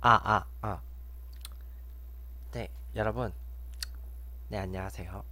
네, 여러분. 네, 안녕하세요.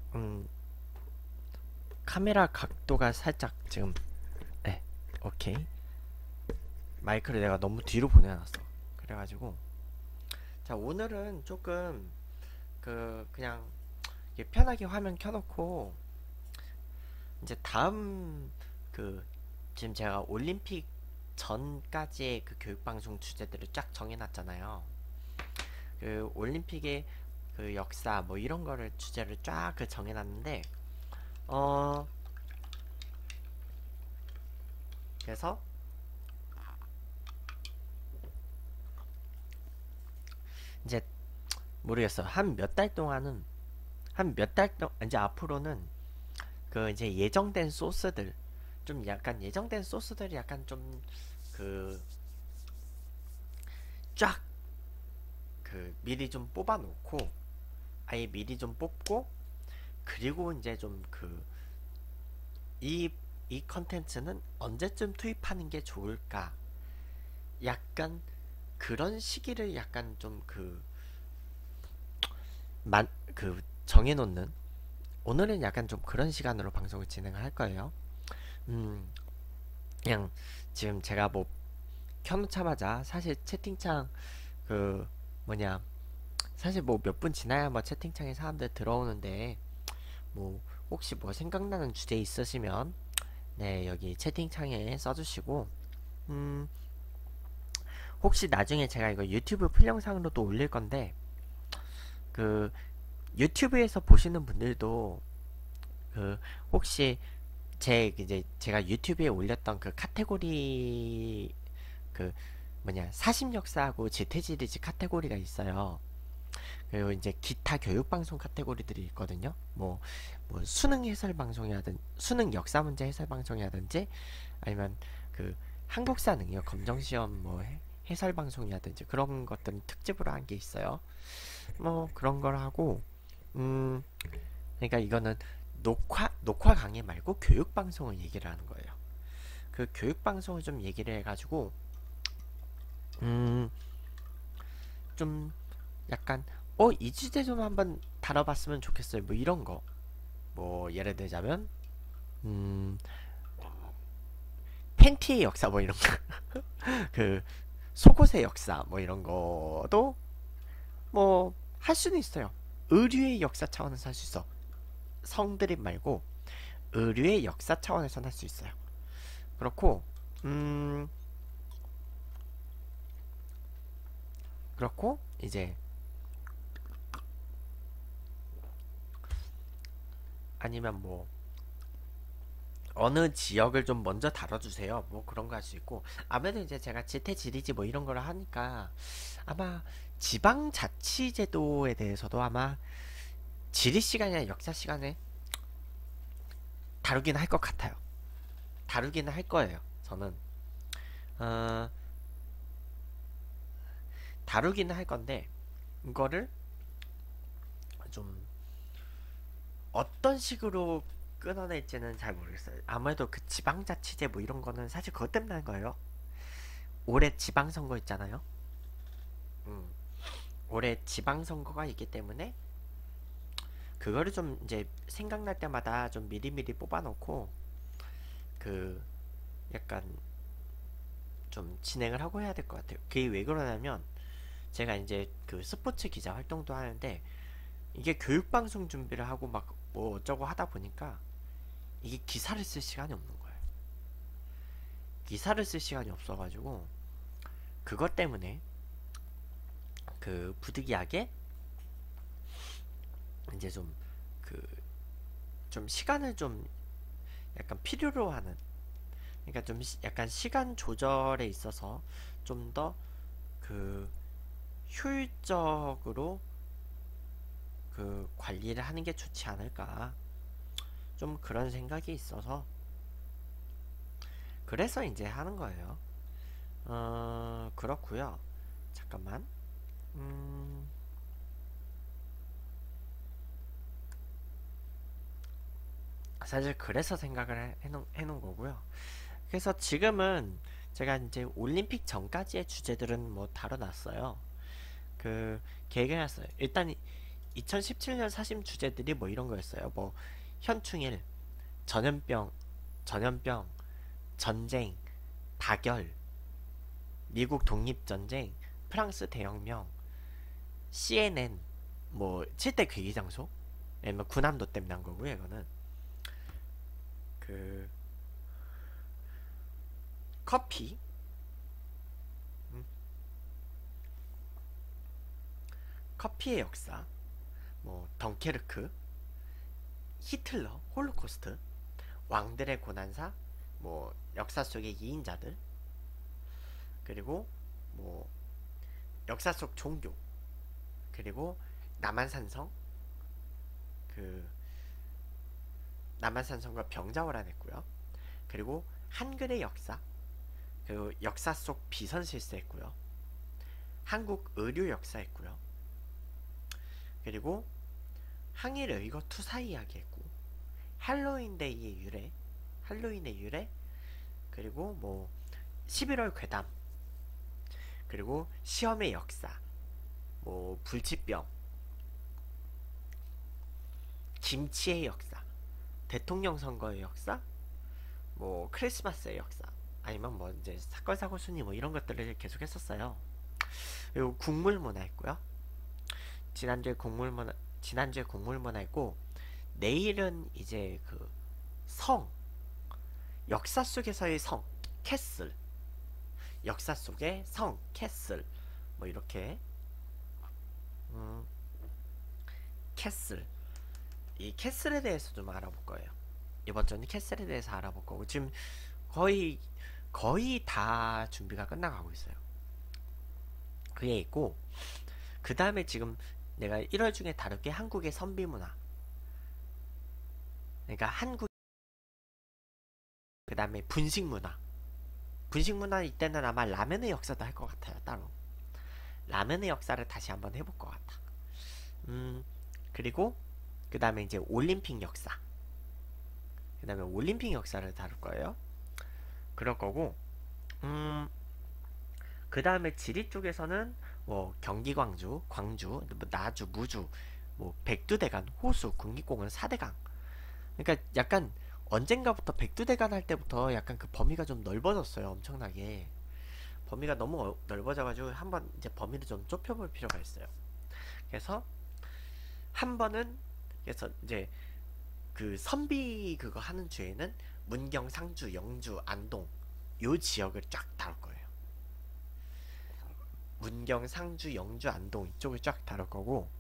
카메라 각도가 살짝 지금, 네, 오케이. 마이크를 내가 너무 뒤로 보내놨어. 그래가지고, 자, 오늘은 조금, 그냥, 이렇게 편하게 화면 켜놓고, 이제 다음, 그, 지금 제가 올림픽 전까지의 그 교육방송 주제들을 쫙 정해놨잖아요. 그, 올림픽의 그 역사, 뭐 이런 거를 주제를 쫙 정해놨는데, 어, 그래서, 이제 모르겠어. 한 몇 달 동안은 한 몇 달 동안 이제 앞으로는 그 이제 예정된 소스들 좀 약간 예정된 소스들이 약간 좀 그 쫙 그 미리 좀 뽑아 놓고 아예 미리 좀 뽑고 그리고 이제 좀 그 이 컨텐츠는 언제쯤 투입하는 게 좋을까? 약간 그런 시기를 약간 좀 만 그 정해놓는 오늘은 약간 좀 그런 시간으로 방송을 진행을 할 거예요. 음, 그냥 지금 제가 뭐 켜놓자마자 사실 채팅창 그 뭐냐 사실 뭐 몇 분 지나야 뭐 채팅창에 사람들 들어오는데 뭐 혹시 뭐 생각나는 주제 있으시면 네 여기 채팅창에 써주시고 음 혹시 나중에 제가 이거 유튜브 풀 영상으로도 올릴 건데 그 유튜브에서 보시는 분들도 그 혹시 제 이제 제가 유튜브에 올렸던 그 카테고리 그 뭐냐 사심 역사하고 지태지리지 카테고리가 있어요. 그리고 이제 기타 교육 방송 카테고리들이 있거든요. 뭐 수능 해설 방송이라든 수능 역사 문제 해설 방송이라든지 아니면 그 한국사 능력 검정 시험 뭐 해설 방송이라든지 그런 것들은 특집으로 한 게 있어요. 뭐 그런 걸 하고 음 그러니까 이거는 녹화 강의 말고 교육 방송을 얘기를 하는 거예요. 그 교육 방송을 좀 얘기를 해가지고 음 좀 약간 이 주제 좀 한번 다뤄봤으면 좋겠어요. 뭐 이런 거. 뭐 예를 들자면 음 팬티의 역사 뭐 이런 거. 그 속옷의 역사 뭐 이런 거도 뭐 할 수는 있어요. 의류의 역사 차원에서 할 수 있어. 성드립 말고 의류의 역사 차원에서 할 수 있어요. 그렇고 음 그렇고 이제 아니면 뭐 어느 지역을 좀 먼저 다뤄주세요. 뭐 그런 거 할 수 있고 아무래도 이제 제가 지태지리지 뭐 이런 거를 하니까 아마 지방자치제도에 대해서도 아마 지리 시간이나 역사 시간에 다루긴 할 것 같아요. 다루기는 할 거예요. 저는 어, 다루기는 할 건데 이거를 좀 어떤 식으로 끊어낼지는 잘 모르겠어요. 아무래도 그 지방자치제 뭐 이런 거는 사실 그것 때문에 한 거예요. 올해 지방선거 있잖아요. 음, 올해 지방선거가 있기 때문에 그거를 좀 이제 생각날 때마다 좀 미리미리 뽑아놓고 그 약간 좀 진행을 하고 해야 될 것 같아요. 그게 왜 그러냐면 제가 이제 그 스포츠 기자 활동도 하는데 이게 교육방송 준비를 하고 막 뭐 어쩌고 하다 보니까 이게 기사를 쓸 시간이 없는 거예요. 기사를 쓸 시간이 없어가지고 그것 때문에 그 부득이하게 이제 그 좀 시간을 좀 약간 필요로 하는 그러니까 좀 약간 시간 조절에 있어서 좀 더 그 효율적으로 그 관리를 하는 게 좋지 않을까 좀 그런 생각이 있어서 그래서 이제 하는 거예요. 그렇고요. 잠깐만. 음, 사실 그래서 생각을 해놓은 거고요. 그래서 지금은 제가 이제 올림픽 전까지의 주제들은 뭐 다뤄놨어요. 그 계획을 해놨어요. 일단 2017년 사심 주제들이 뭐 이런 거였어요. 뭐 현충일, 전염병, 전염병, 전쟁, 다결, 미국 독립전쟁, 프랑스 대혁명, CNN, 뭐 7대 괴기 장소, 아니면 군함도 때문에 한 거고요. 이거는 그 커피, 음, 커피의 역사, 뭐 덩케르크, 히틀러, 홀로코스트, 왕들의 고난사, 뭐 역사 속의 이인자들, 그리고 뭐 역사 속 종교, 그리고 남한산성, 그 남한산성과 병자호란 했고요. 그리고 한글의 역사, 그리고 역사 속 비선 실세했고요. 한국 의료 역사 했고요. 그리고 항일 의거 투사 이야기 했고, 할로윈데이의 유래, 할로윈의 유래, 그리고 뭐 11월 괴담, 그리고 시험의 역사, 뭐 불치병, 김치의 역사, 대통령 선거의 역사, 뭐 크리스마스의 역사, 아니면 뭐 이제 사건 사고 순위 뭐 이런 것들을 계속 했었어요. 그리고 국물 문화 했고요. 지난주에 국물 문화 했고, 내일은 이제 그 성, 역사 속에서의 성, 캐슬, 역사 속의 성, 캐슬, 뭐 이렇게 음, 캐슬, 이 캐슬에 대해서 좀 알아볼 거예요. 이번 주는 캐슬에 대해서 알아볼 거고, 지금 거의 다 준비가 끝나가고 있어요. 그게 있고, 그 다음에 지금 내가 1월 중에 다룰 게 한국의 선비 문화. 그러니까 한국, 그 다음에 분식 문화. 분식 문화 이때는 아마 라면의 역사도 할 것 같아요. 따로 라면의 역사를 다시 한번 해볼 것 같아. 그리고 그 다음에 이제 올림픽 역사. 그 다음에 올림픽 역사를 다룰 거예요. 그럴 거고, 그 다음에 지리 쪽에서는 뭐 경기 광주, 뭐 나주, 무주, 뭐 백두대간, 호수, 국립공원, 사대강. 그러니까 약간 언젠가부터 백두대간 할 때부터 약간 그 범위가 좀 넓어졌어요. 엄청나게. 범위가 너무 넓어져가지고 한번 이제 범위를 좀 좁혀볼 필요가 있어요. 그래서 한 번은, 그래서 이제 그 선비 그거 하는 주에는 문경, 상주, 영주, 안동 요 지역을 쫙 다룰 거예요. 문경, 상주, 영주, 안동 이쪽을 쫙 다룰 거고,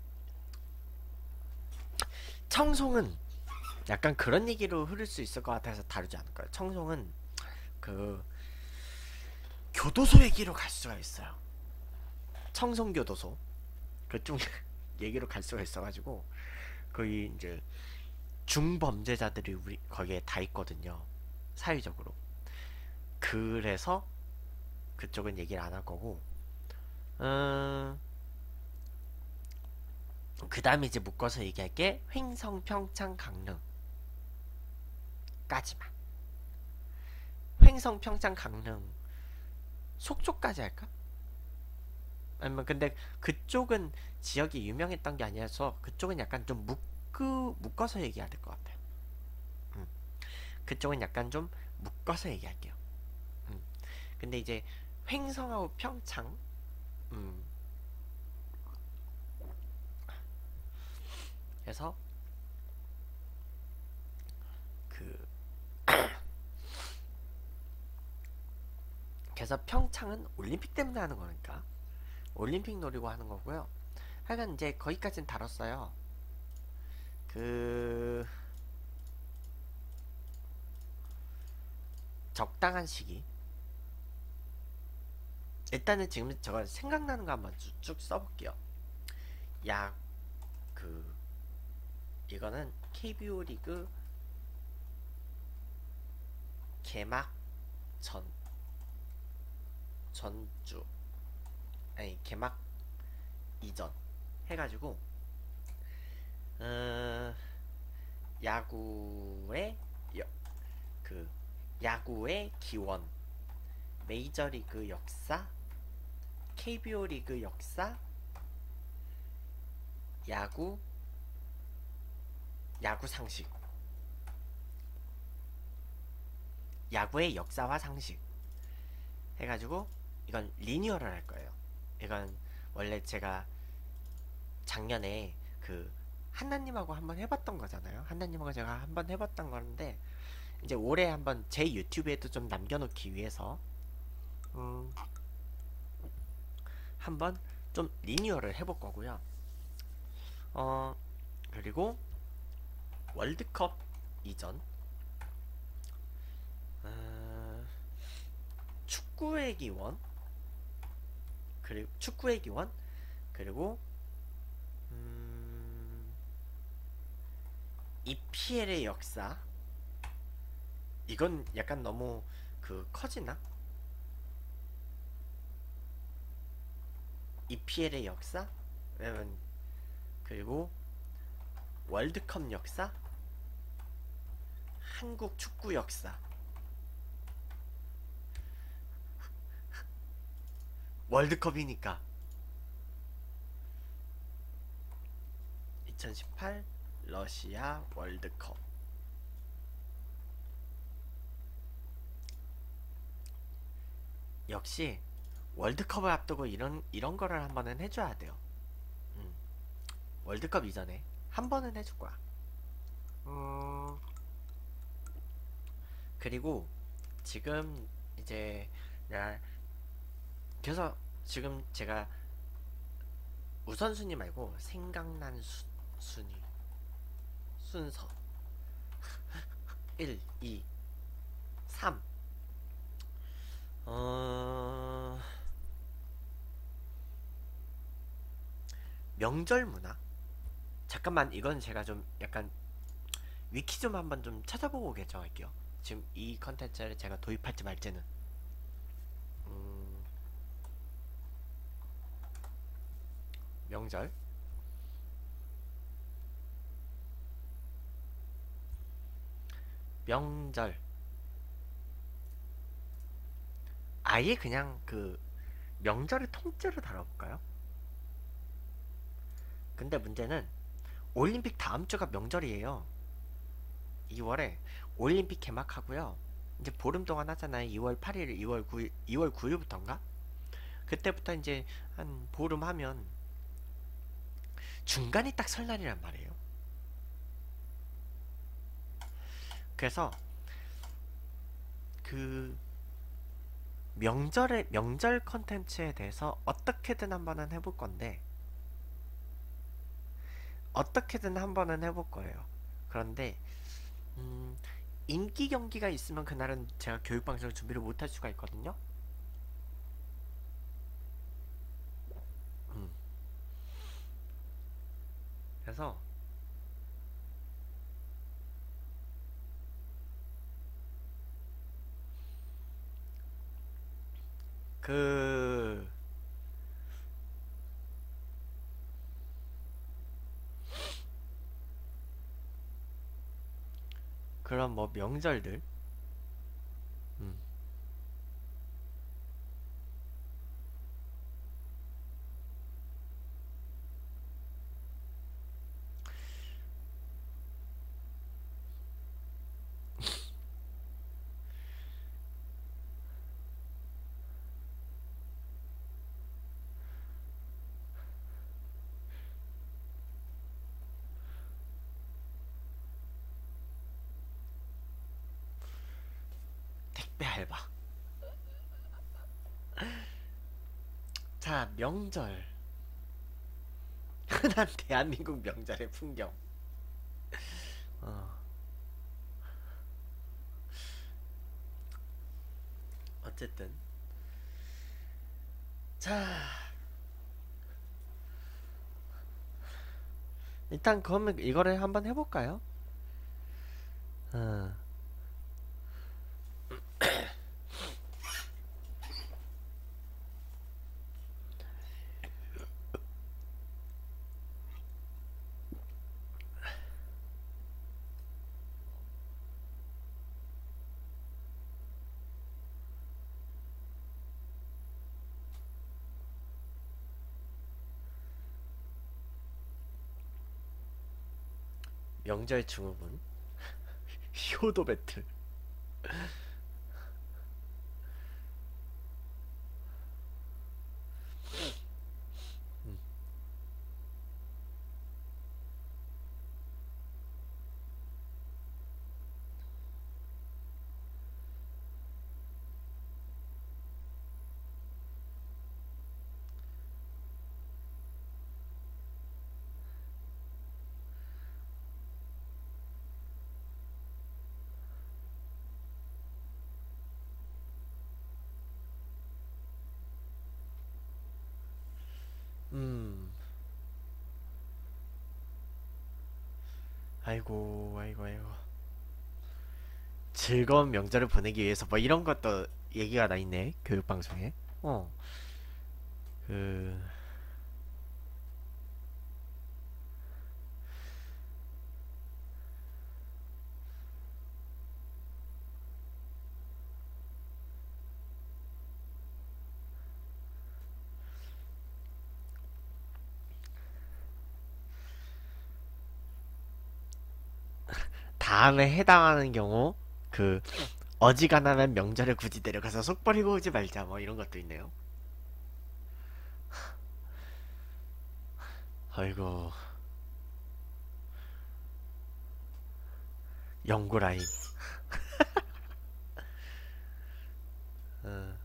청송은 약간 그런 얘기로 흐를 수 있을 것 같아서 다루지 않을 거예요. 청송은 그 교도소 얘기로 갈 수가 있어요. 청송교도소 그쪽 얘기로 갈 수가 있어가지고, 거기 이제 중범죄자들이 우리 거기에 다 있거든요. 사회적으로. 그래서 그쪽은 얘기를 안 할 거고, 그 다음에 이제 묶어서 얘기할 게 횡성, 평창, 강릉까지만. 횡성, 평창, 강릉, 속초까지 할까? 아니면 근데 그쪽은 지역이 유명했던 게 아니라서 그쪽은 약간 좀 묶어서 얘기해야 될 것 같아요. 음. 그쪽은 약간 좀 묶어서 얘기할게요. 음. 근데 이제 횡성하고 평창, 음. 그래서 그 그래서 평창은 올림픽 때문에 하는 거니까 올림픽 노리고 하는 거고요. 하여간 이제 거기까지는 다뤘어요. 그 적당한 시기. 일단은 지금 제가 생각나는 거 한번 쭉 써볼게요. 약 그 이거는 KBO 리그 개막 전 전주, 아니 개막 이전 해가지고 어, 야구의 그 야구의 기원, 메이저리그 역사, KBO 리그 역사, 야구, 야구 상식, 야구의 역사와 상식 해가지고 이건 리니어를 할 거예요. 이건 원래 제가 작년에 그 한나님하고 한번 해봤던 거잖아요. 한나님하고 제가 한번 해봤던 건데 이제 올해 한번 제 유튜브에도 좀 남겨놓기 위해서 음, 한번 좀 리뉴얼을 해볼 거고요. 어 그리고 월드컵 이전 어, 축구의 기원 그리고 축구의 기원 그리고 EPL의 역사 이건 약간 너무 그 커지나? EPL의 역사? 왜냐면 그리고 월드컵 역사? 한국 축구 역사 월드컵이니까 2018 러시아 월드컵 역시 월드컵을 앞두고 이런 거를 한 번은 해줘야 돼요. 음, 월드컵 이전에 한 번은 해줄 거야. 음, 그리고 지금 이제 나 그래서 지금 제가 우선순위 말고 생각난 순위 순서 1, 2, 3 명절 문화 잠깐만 이건 제가 좀 약간 위키 좀 한번 좀 찾아보고 결정할게요. 지금 이 컨텐츠를 제가 도입할지 말지는 음, 명절 명절 아예 그냥 그 명절을 통째로 다뤄볼까요? 근데 문제는 올림픽 다음 주가 명절이에요. 2월에 올림픽 개막하고요. 이제 보름 동안 하잖아요. 2월 8일, 2월 9일, 2월 9일부터인가? 그때부터 이제 한 보름 하면 중간이 딱 설날이란 말이에요. 그래서 그 명절 컨텐츠에 대해서 어떻게든 한번은 해볼 건데 어떻게든 한번은 해볼 거예요. 그런데 음, 인기 경기가 있으면 그날은 제가 교육방송을 준비를 못할 수가 있거든요. 음, 그래서 그 그런 뭐 명절들 음, 택배 알바. 자 명절 흔한 대한민국 명절의 풍경. 어, 어쨌든 자 일단 그러면 이거를 한번 해볼까요? 어, 명절 증후군. 효도 배틀. 음, 아이고, 아이고, 아이고. 즐거운 명절을 보내기 위해서 뭐 이런 것도 얘기가 나 있네. 교육방송에. 어, 그, 다음에 해당하는 경우, 그, 어지간하면 명절에 굳이 데려가서 속 버리고 오지 말자. 뭐 이런 것도 있네요. 아이고, 연구라인. 어,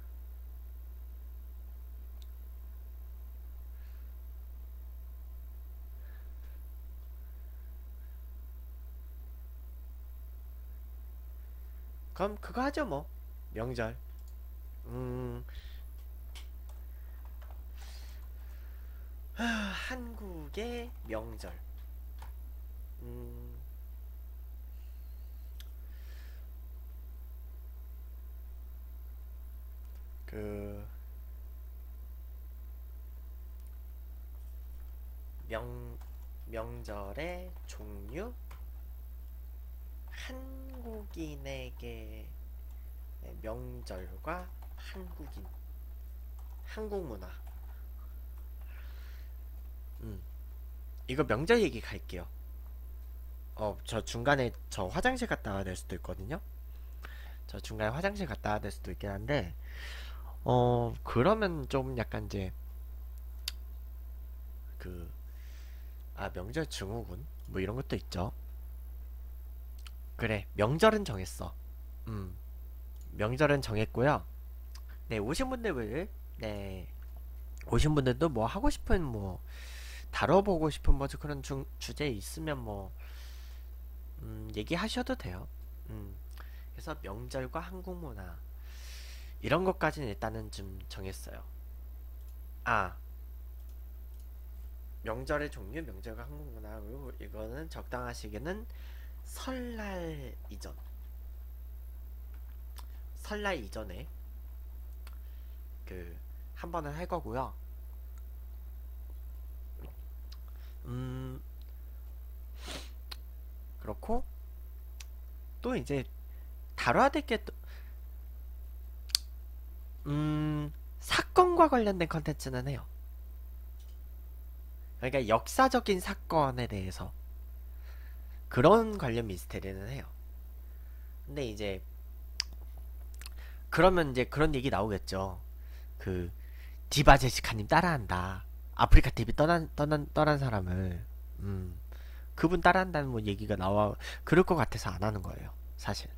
그럼 그거 하죠, 뭐. 명절. 음, 한국의 명절. 음, 그, 명, 명절의 종류? 한국인에게 명절과 한국 문화. 음, 이거 명절 얘기 갈게요. 저 중간에 저 화장실 갔다 와야 될 수도 있거든요. 저 중간에 화장실 갔다 와야 될 수도 있긴 한데, 그러면 좀 약간 이제, 그, 명절 증후군? 뭐 이런 것도 있죠. 그래, 명절은 정했어. 음, 명절은 정했고요. 네, 네, 오신 분들도 뭐 하고 싶은 뭐, 다뤄보고 싶은 뭐 그런 주제 있으면 뭐, 얘기하셔도 돼요. 음, 그래서 명절과 한국 문화, 이런 것까지는 일단은 좀 정했어요. 아, 명절의 종류, 명절과 한국 문화, 그리고 이거는 적당하시기는 설날 이전. 설날 이전에 그, 한 번은 할 거고요. 음, 그렇고, 또 이제 다뤄야 될 게 또, 사건과 관련된 컨텐츠는 해요. 그러니까 역사적인 사건에 대해서 그런 관련 미스테리는 해요. 근데 이제 그러면 이제 그런 얘기 나오겠죠. 그 디바 제시카님 따라한다. 아프리카 TV 떠난 사람을 그분 따라한다는 뭐 얘기가 나와 그럴 것 같아서 안 하는 거예요. 사실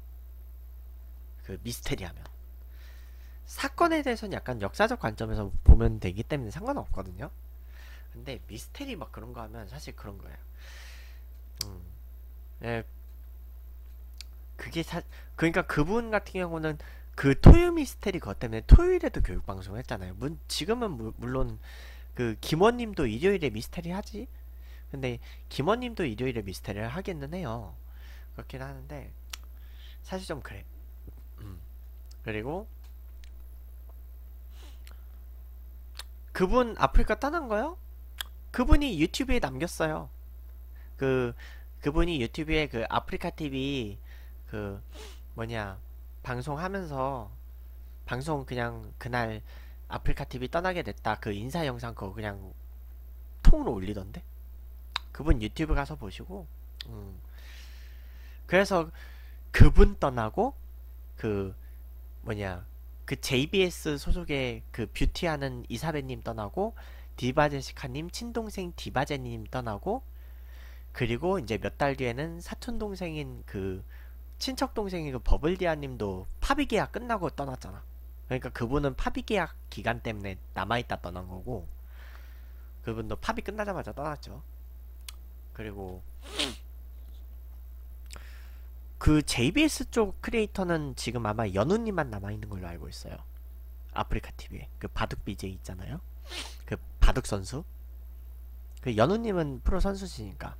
그 미스테리하면 사건에 대해서는 약간 역사적 관점에서 보면 되기 때문에 상관없거든요. 근데 미스테리 막 그런 거 하면 사실 그런 거예요. 음, 예, 그게 그러니까 그분 같은 경우는 그 토요 미스테리 그것 때문에 토요일에도 교육 방송을 했잖아요. 지금은 물론 그 김원님도 일요일에 미스테리 하지. 근데 김원님도 일요일에 미스테리를 하기는 해요. 그렇긴 하는데 사실 좀 그래. 음. 그리고 그분 아프리카 떠난 거요? 그분이 유튜브에 남겼어요. 그 그분이 유튜브에 그 아프리카 TV 그 뭐냐 방송하면서 방송 그냥 그날 아프리카 TV 떠나게 됐다 그 인사 영상 그거 그냥 통으로 올리던데. 그분 유튜브 가서 보시고. 그래서 그분 떠나고 그 뭐냐 그 JBS 소속의 그 뷰티하는 이사배님 떠나고 디바제시카님 친동생 디바제님 떠나고, 그리고 이제 몇 달 뒤에는 사촌 동생인 그 친척 동생인 그 버블디아님도 파비 계약 끝나고 떠났잖아. 그러니까 그분은 파비 계약 기간 때문에 남아있다 떠난 거고, 그분도 파비 끝나자마자 떠났죠. 그리고 그 JBS 쪽 크리에이터는 지금 아마 연우님만 남아있는 걸로 알고 있어요. 아프리카 TV에 그 바둑 BJ 있잖아요. 그 바둑 선수. 그 연우님은 프로 선수시니까.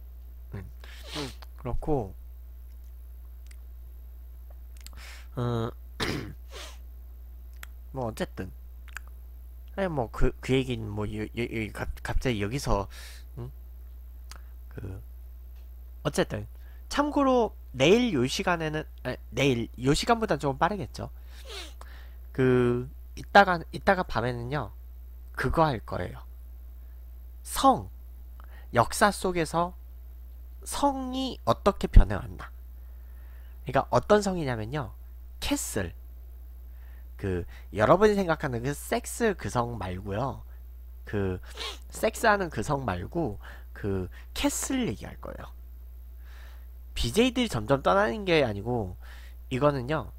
그렇고 어, 뭐 어쨌든 아니 뭐 그 얘기는 뭐 갑자기 여기서 응? 그 어쨌든 참고로 내일 요 시간에는 내일 요 시간보다 좀 빠르겠죠. 그 이따가 밤에는요 그거 할 거예요. 성 역사 속에서 성이 어떻게 변해왔나. 그러니까 어떤 성이냐면요, 캐슬. 그 여러분이 생각하는 그 섹스 그 성 말고요. 그 섹스하는 그 성 말고 그 캐슬 얘기할 거예요. BJ들이 점점 떠나는 게 아니고 이거는요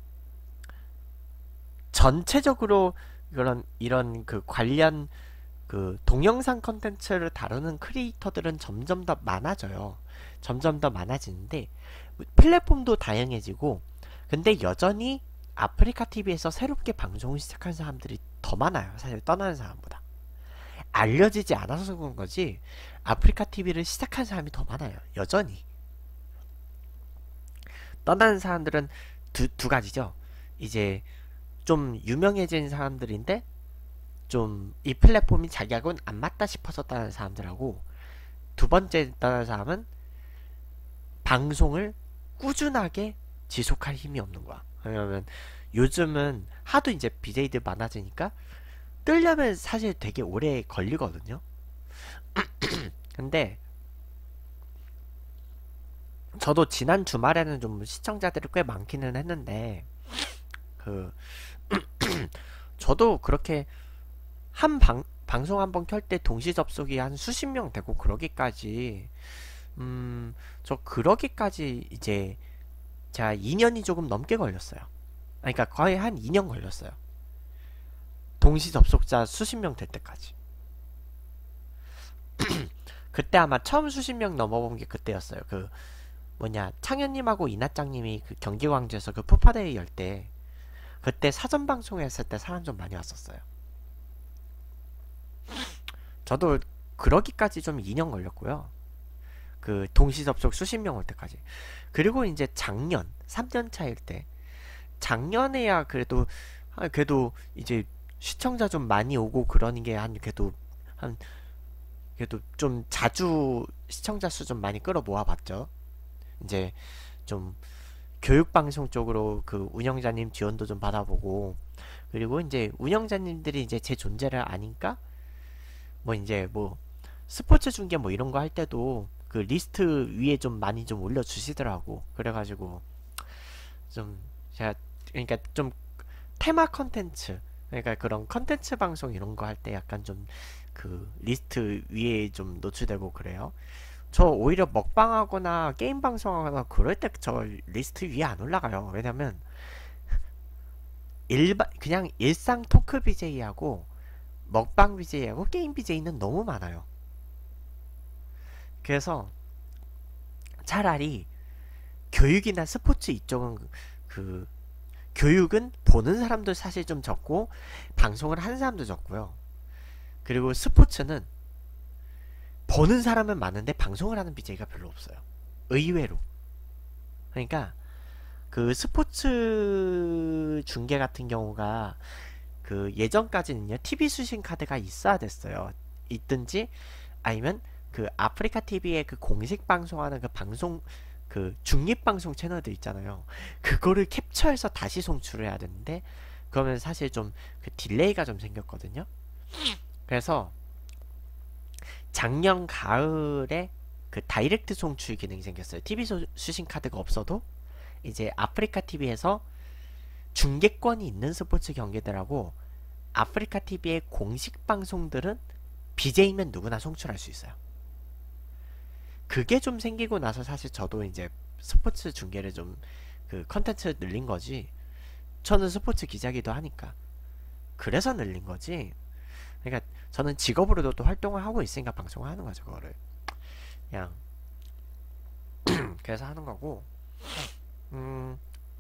전체적으로 이런 그 관련 그 동영상 컨텐츠를 다루는 크리에이터들은 점점 더 많아져요. 점점 더 많아지는데 플랫폼도 다양해지고, 근데 여전히 아프리카 TV에서 새롭게 방송을 시작한 사람들이 더 많아요. 사실 떠나는 사람보다. 알려지지 않아서 그런 거지 아프리카 TV를 시작한 사람이 더 많아요. 여전히. 떠나는 사람들은 두 가지죠. 이제 좀 유명해진 사람들인데 좀 이 플랫폼이 자기하고는 안 맞다 싶어서 떠나는 사람들하고, 두 번째 떠나는 사람은 방송을 꾸준하게 지속할 힘이 없는 거야. 왜냐면 요즘은 하도 이제 BJ들 많아지니까 뜨려면 사실 되게 오래 걸리거든요. 근데 저도 지난 주말에는 좀 시청자들이 꽤 많기는 했는데 그 저도 그렇게 방송 한 번 켤 때 동시 접속이 한 수십 명 되고 그러기까지 저 그러기까지 이제 제가 2년이 조금 넘게 걸렸어요. 그러니까 거의 한 2년 걸렸어요. 동시 접속자 수십 명 될 때까지. 그때 아마 처음 수십 명 넘어본 게 그때였어요. 그 뭐냐 창현님하고 이나짱님이 그 경기광주에서 그 푸파데이 열 때, 그때 사전 방송했을 때 사람 좀 많이 왔었어요. 저도 그러기까지 좀 2년 걸렸고요. 그 동시 접속 수십 명 올 때까지. 그리고 이제 작년 3년 차일 때, 작년에야 그래도 이제 시청자 좀 많이 오고 그러는 게 그래도 좀 자주 시청자 수 좀 많이 끌어 모아봤죠. 이제 좀 교육방송 쪽으로 그 운영자님 지원도 좀 받아보고, 그리고 이제 운영자님들이 이제 제 존재를 아니까 뭐 이제 뭐 스포츠 중계 뭐 이런 거 할 때도 그 리스트 위에 좀 많이 좀 올려주시더라고. 그래가지고 좀 제가 그러니까 좀 테마 컨텐츠, 그러니까 그런 컨텐츠 방송 이런 거 할 때 약간 좀 그 리스트 위에 좀 노출되고 그래요. 저 오히려 먹방하거나 게임 방송하거나 그럴 때 저 리스트 위에 안 올라가요. 왜냐면 그냥 일상 토크 BJ하고 먹방 BJ하고 게임 BJ는 너무 많아요. 그래서 차라리 교육이나 스포츠 이쪽은 그 교육은 보는 사람도 사실 좀 적고 방송을 하는 사람도 적고요. 그리고 스포츠는 보는 사람은 많은데 방송을 하는 BJ가 별로 없어요. 의외로. 그러니까 그 스포츠 중계 같은 경우가 그 예전까지는요 TV 수신 카드가 있어야 됐어요. 있든지 아니면 그 아프리카 TV의 그 공식 방송하는 그 방송 그 중립방송 채널들 있잖아요. 그거를 캡처해서 다시 송출을 해야 되는데 그러면 사실 좀 그 딜레이가 좀 생겼거든요. 그래서 작년 가을에 그 다이렉트 송출 기능이 생겼어요. TV 수신 카드가 없어도 이제 아프리카 TV에서 중계권이 있는 스포츠 경기들하고 아프리카 TV의 공식 방송들은 BJ면 누구나 송출할 수 있어요. 그게 좀 생기고 나서 사실 저도 이제 스포츠 중계를 좀 그 컨텐츠 늘린 거지. 저는 스포츠 기자기도 하니까 그래서 늘린 거지. 그러니까 저는 직업으로도 또 활동을 하고 있으니까 방송을 하는 거죠. 그거를 그냥 그래서 하는 거고, 음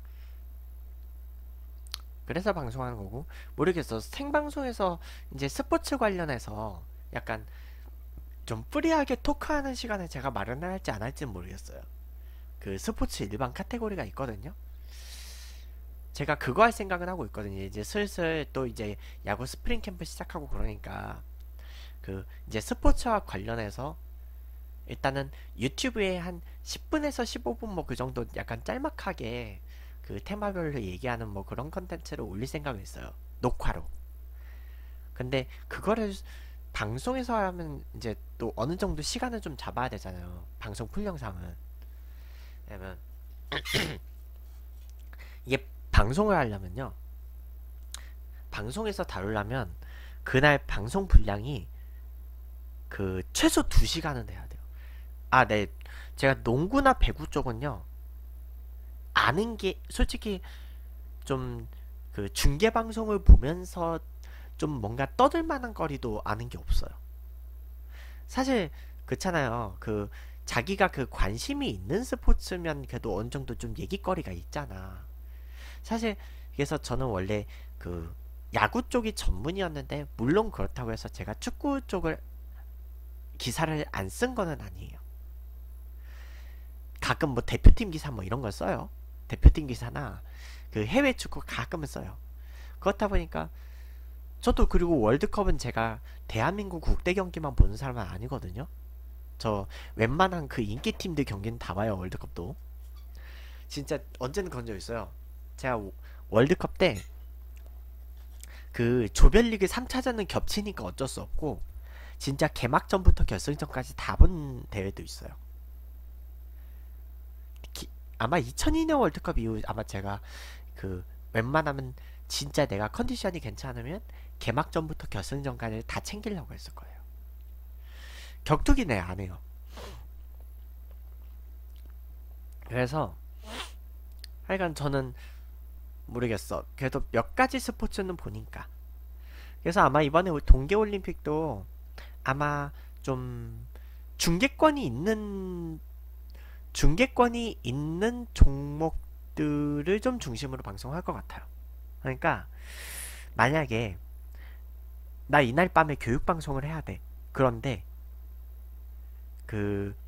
그래서 방송하는 거고. 모르겠어. 생방송에서 이제 스포츠 관련해서 약간 좀 프리하게 토크하는 시간을 제가 마련할지 안 할지는 모르겠어요. 그 스포츠 일반 카테고리가 있거든요. 제가 그거 할 생각은 하고 있거든요. 이제 슬슬 또 이제 야구 스프링 캠프 시작하고 그러니까 그 이제 스포츠와 관련해서 일단은 유튜브에 한 10분에서 15분 뭐 그 정도 약간 짤막하게 그 테마별로 얘기하는 뭐 그런 컨텐츠를 올릴 생각을 했어요. 녹화로. 근데 그거를 방송에서 하면 이제 또 어느 정도 시간을 좀 잡아야 되잖아요. 방송 풀 영상은. 왜냐면 이게 방송을 하려면요. 방송에서 다루려면 그날 방송 분량이 그 최소 2시간은 돼야 돼요. 아, 네. 제가 농구나 배구 쪽은요. 아는 게 솔직히 좀 그 중계 방송을 보면서 좀 뭔가 떠들 만한 거리도 아는 게 없어요. 사실 그렇잖아요. 그 자기가 그 관심이 있는 스포츠면 그래도 어느 정도 좀 얘기거리가 있잖아. 사실 그래서 저는 원래 그 야구 쪽이 전문이었는데 물론 그렇다고 해서 제가 축구 쪽을 기사를 안 쓴 거는 아니에요. 가끔 뭐 대표팀 기사 뭐 이런 걸 써요. 대표팀 기사나 그 해외 축구 가끔은 써요. 그렇다 보니까 저도 그리고 월드컵은 제가 대한민국 국대 경기만 보는 사람은 아니거든요. 저 웬만한 그 인기팀들 경기는 다 봐요. 월드컵도. 진짜 언제는 그런 적 있어요. 제가 월드컵 때 그 조별리그 3차전은 겹치니까 어쩔 수 없고 진짜 개막전부터 결승전까지 다 본 대회도 있어요. 아마 2002년 월드컵 이후 아마 제가 그 웬만하면 진짜 내가 컨디션이 괜찮으면 개막전부터 결승전까지 다 챙기려고 했을 거예요. 격투기네 안 해요. 그래서 하여간 저는 모르겠어. 그래도 몇 가지 스포츠는 보니까. 그래서 아마 이번에 동계올림픽도 아마 좀 중계권이 있는 중계권이 있는 종목들을 좀 중심으로 방송할 것 같아요. 그러니까 만약에 나 이날 밤에 교육 방송을 해야 돼. 그런데 그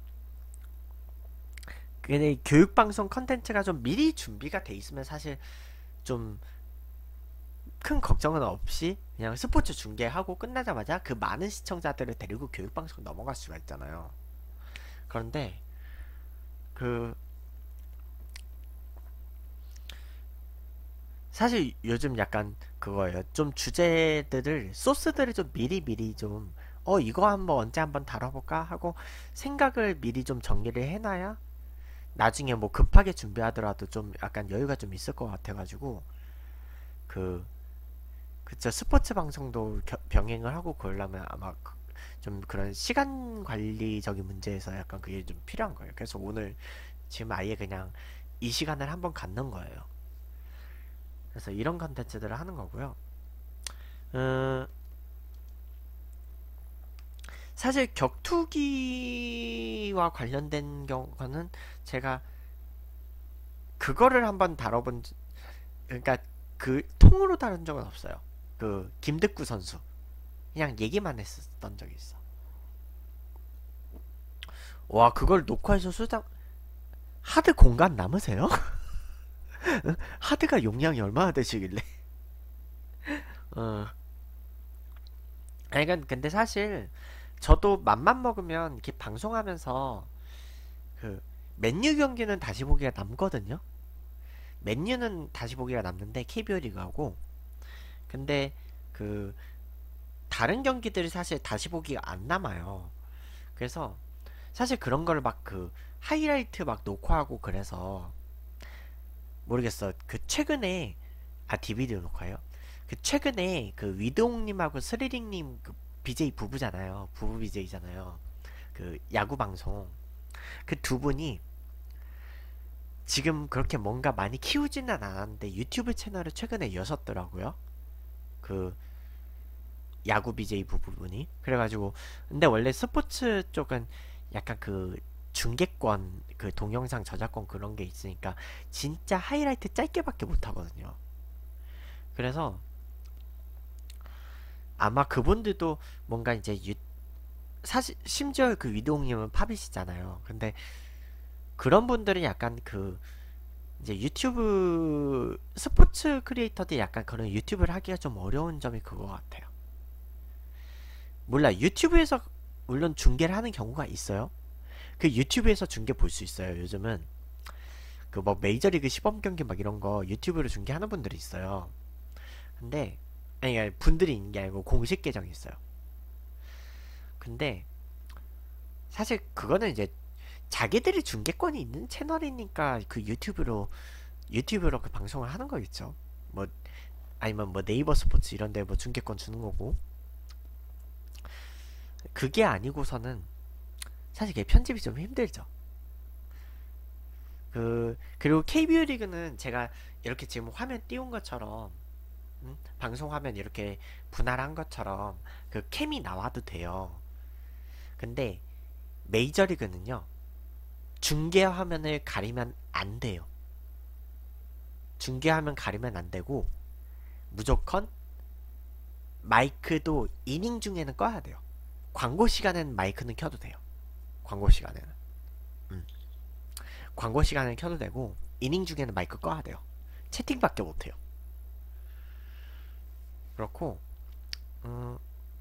근데 교육 방송 컨텐츠가 좀 미리 준비가 돼 있으면 사실 좀 큰 걱정은 없이 그냥 스포츠 중계하고 끝나자마자 그 많은 시청자들을 데리고 교육 방송 넘어갈 수가 있잖아요. 그런데 그 사실 요즘 약간 그거예요. 좀 주제들을 소스들을 좀 미리 좀 이거 한번 언제 한번 다뤄볼까 하고 생각을 미리 좀 정리를 해놔야 나중에 뭐 급하게 준비하더라도 좀 약간 여유가 좀 있을 것 같아가지고 그 그쵸. 스포츠 방송도 병행을 하고 그러려면 아마 좀 그런 시간 관리적인 문제에서 약간 그게 좀 필요한 거예요. 그래서 오늘 지금 아예 그냥 이 시간을 한번 갖는 거예요. 그래서 이런 컨텐츠들을 하는 거고요. 어, 사실 격투기와 관련된 경우는 제가 그거를 한번 그러니까 그 통으로 다룬 적은 없어요. 그 김득구 선수 그냥 얘기만 했었던 적이 있어. 와, 그걸 녹화해서 수당 하드 공간 남으세요? 하드가 용량이 얼마나 되시길래? 어. 아니, 근데 사실 저도 맘만 먹으면 이렇게 방송하면서 그 맨유 경기는 다시 보기가 남거든요. 맨유는 다시 보기가 남는데 KBO 리그하고 근데 그 다른 경기들이 사실 다시 보기가 안 남아요. 그래서 사실 그런 거를 막 하이라이트 막 녹화하고 그래서 모르겠어. 최근에 DVD 녹화요? 최근에 위드옹님하고 스리링님 BJ 부부잖아요. 부부 BJ잖아요. 야구 방송. 그 두 분이 지금 그렇게 뭔가 많이 키우지는 않았는데 유튜브 채널을 최근에 여셨더라고요. 그 야구 BJ 부부분이. 그래가지고 근데 원래 스포츠 쪽은 약간 중계권 동영상 저작권 그런 게 있으니까 진짜 하이라이트 짧게밖에 못 하거든요. 그래서 아마 그분들도 뭔가 이제 사실 심지어 위도웅님은 팝이시잖아요. 근데 그런 분들은 약간 이제 유튜브 스포츠 크리에이터들이 약간 그런 유튜브를 하기가 좀 어려운 점이 그거 같아요. 몰라 유튜브에서 물론 중계를 하는 경우가 있어요. 유튜브에서 중계 볼 수 있어요. 요즘은 뭐 메이저리그 시범 경기 막 이런 거 유튜브로 중계하는 분들이 있어요. 근데 아니 분들이 있는 게 아니고 공식 계정이 있어요. 근데 사실 그거는 이제 자기들이 중계권이 있는 채널이니까 유튜브로 방송을 하는 거겠죠. 뭐 아니면 뭐 네이버 스포츠 이런 데 뭐 중계권 주는 거고. 그게 아니고서는 사실 그게 편집이 좀 힘들죠. 그리고 KBO 리그는 제가 이렇게 지금 화면 띄운 것처럼 방송 화면 이렇게 분할한 것처럼 캠이 나와도 돼요. 근데 메이저리그는요. 중계 화면을 가리면 안 돼요. 중계 화면 가리면 안 되고 무조건 마이크도 이닝 중에는 꺼야 돼요. 광고 시간엔 마이크는 켜도 돼요. 광고 시간에는. 광고 시간에는 켜도 되고 이닝 중에는 마이크 꺼야 돼요. 채팅밖에 못해요. 그렇고 음,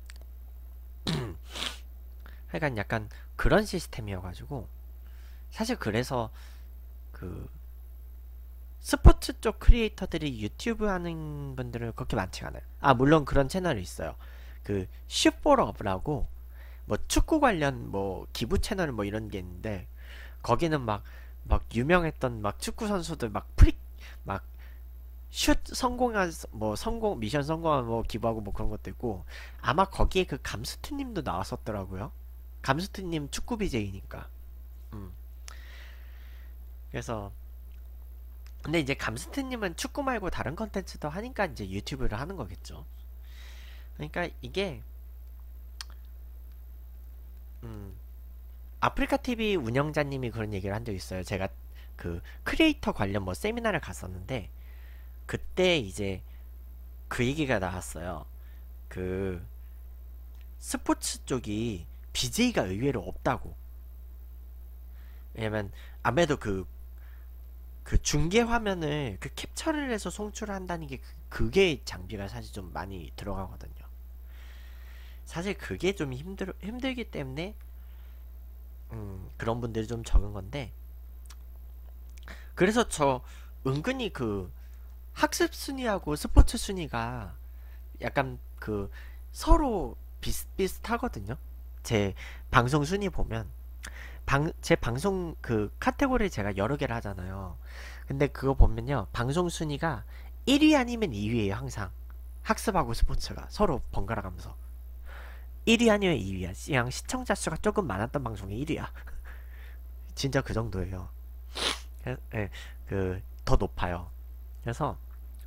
하여간 약간 그런 시스템이어가지고 사실 그래서 그 스포츠 쪽 크리에이터들이 유튜브 하는 분들은 그렇게 많지가 않아요. 아 물론 그런 채널이 있어요. 슈퍼러브라고 뭐 축구 관련 뭐 기부 채널 뭐 이런 게 있는데 거기는 막 유명했던 막 축구 선수들 막 슛 성공한 뭐 성공 미션 성공한 뭐 기부하고 뭐 그런 것도 있고 아마 거기에 감스트님도 나왔었더라고요. 감스트님 축구 BJ니까. 음. 그래서 근데 이제 감스트님은 축구 말고 다른 컨텐츠도 하니까 이제 유튜브를 하는 거겠죠. 그러니까 이게 음, 아프리카 TV 운영자님이 그런 얘기를 한 적 있어요. 제가 크리에이터 관련 뭐 세미나를 갔었는데 그때 이제 그 얘기가 나왔어요. 그 스포츠 쪽이 BJ가 의외로 없다고. 왜냐면 아무래도 중계 화면을 캡처를 해서 송출을 한다는 게 그게 장비가 사실 좀 많이 들어가거든요. 사실 그게 좀 힘들기 때문에 그런 분들이 좀 적은 건데 그래서 저 은근히 학습 순위하고 스포츠 순위가 약간 서로 비슷비슷하거든요. 제 방송 순위 보면 제 방송 카테고리 제가 여러 개를 하잖아요. 근데 그거 보면요. 방송 순위가 1위 아니면 2위에요, 항상. 학습하고 스포츠가 서로 번갈아 가면서. 1위 아니면 2위야. 그냥 시청자 수가 조금 많았던 방송이 1위야. 진짜 그 정도예요. 예, 더 높아요. 그래서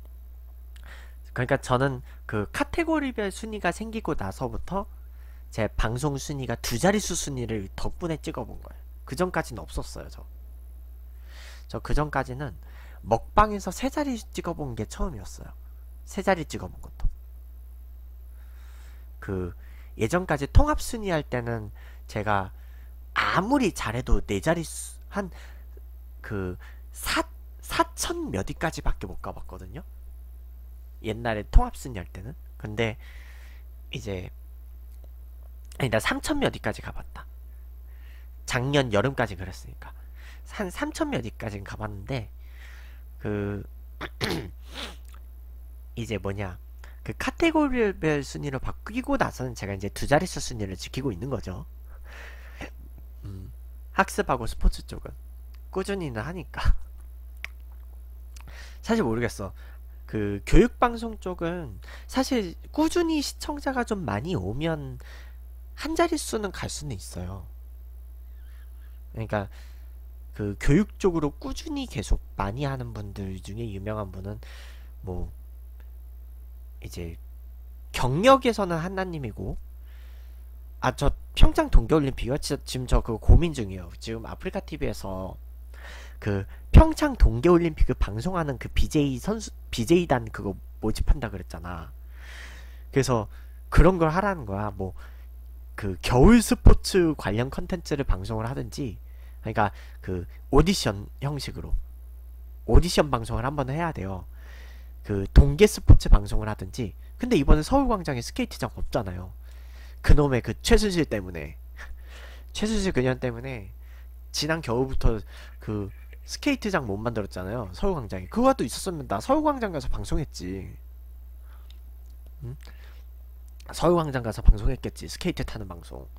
그러니까 저는 카테고리별 순위가 생기고 나서부터 제 방송 순위가 두 자릿수 순위를 덕분에 찍어본 거예요. 그 전까지는 없었어요, 저 그 전까지는 먹방에서 세 자리 찍어본 게 처음이었어요. 세 자리 찍어본 것도. 예전까지 통합 순위 할 때는 제가 아무리 잘해도 네 자릿수 한 4천 몇 위까지밖에 못 가봤거든요. 옛날에 통합 순위 할 때는. 근데 이제 아니 나 3천 몇 위까지 가봤다. 작년 여름까지 그랬으니까 한 3천 몇 위까지는 가봤는데 그 이제 뭐냐 카테고리별 순위로 바뀌고 나서는 제가 이제 두 자릿수 순위를 지키고 있는 거죠. 학습하고 스포츠 쪽은 꾸준히는 하니까. 사실 모르겠어. 그 교육방송 쪽은 사실 꾸준히 시청자가 좀 많이 오면 한 자릿수는 갈 수는 있어요. 그러니까 그 교육 쪽으로 꾸준히 계속 많이 하는 분들 중에 유명한 분은 뭐 이제 경력에서는 한나님이고, 아 저 평창 동계올림픽이요? 지금 저 그거 고민 중이에요. 지금 아프리카 TV에서 그 평창 동계올림픽을 방송하는 그 BJ 선수 BJ단 그거 모집한다 그랬잖아. 그래서 그런 걸 하라는 거야. 뭐 그 겨울 스포츠 관련 컨텐츠를 방송을 하든지, 그러니까 그 오디션 형식으로 오디션 방송을 한번 해야 돼요. 그 동계 스포츠 방송을 하든지. 근데 이번에 서울광장에 스케이트장 없잖아요. 그놈의 그 최순실 때문에 최순실 그년 때문에 지난 겨울부터 그 스케이트장 못 만들었잖아요. 서울광장에. 그거라도 있었으면 나 서울광장 가서 방송했지. 응? 서울광장 가서 방송했겠지. 스케이트 타는 방송.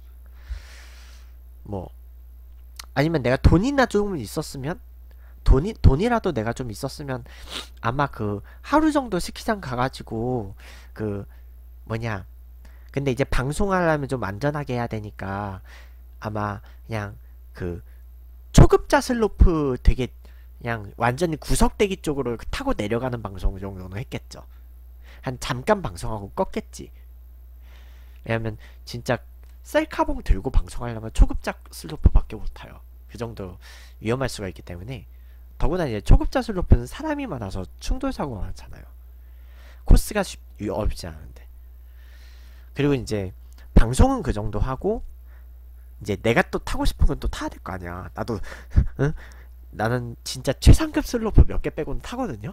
뭐 아니면 내가 돈이나 조금 있었으면, 돈이라도 내가 좀 있었으면 아마 그 하루 정도 스키장 가가지고 그 뭐냐, 근데 이제 방송하려면 좀 안전하게 해야 되니까 아마 그냥 그 초급자 슬로프 되게 그냥 완전히 구석대기 쪽으로 타고 내려가는 방송 정도는 했겠죠. 한 잠깐 방송하고 껐겠지. 왜냐면 진짜 셀카봉 들고 방송하려면 초급자 슬로프밖에 못 타요. 그 정도 위험할 수가 있기 때문에. 더구나 이제 초급자 슬로프는 사람이 많아서 충돌 사고가 많잖아요. 코스가 어렵지 않은데. 그리고 이제 방송은 그 정도 하고, 이제 내가 또 타고 싶은 건 또 타야 될 거 아니야. 나도 응? 나는 진짜 최상급 슬로프 몇 개 빼고는 타거든요.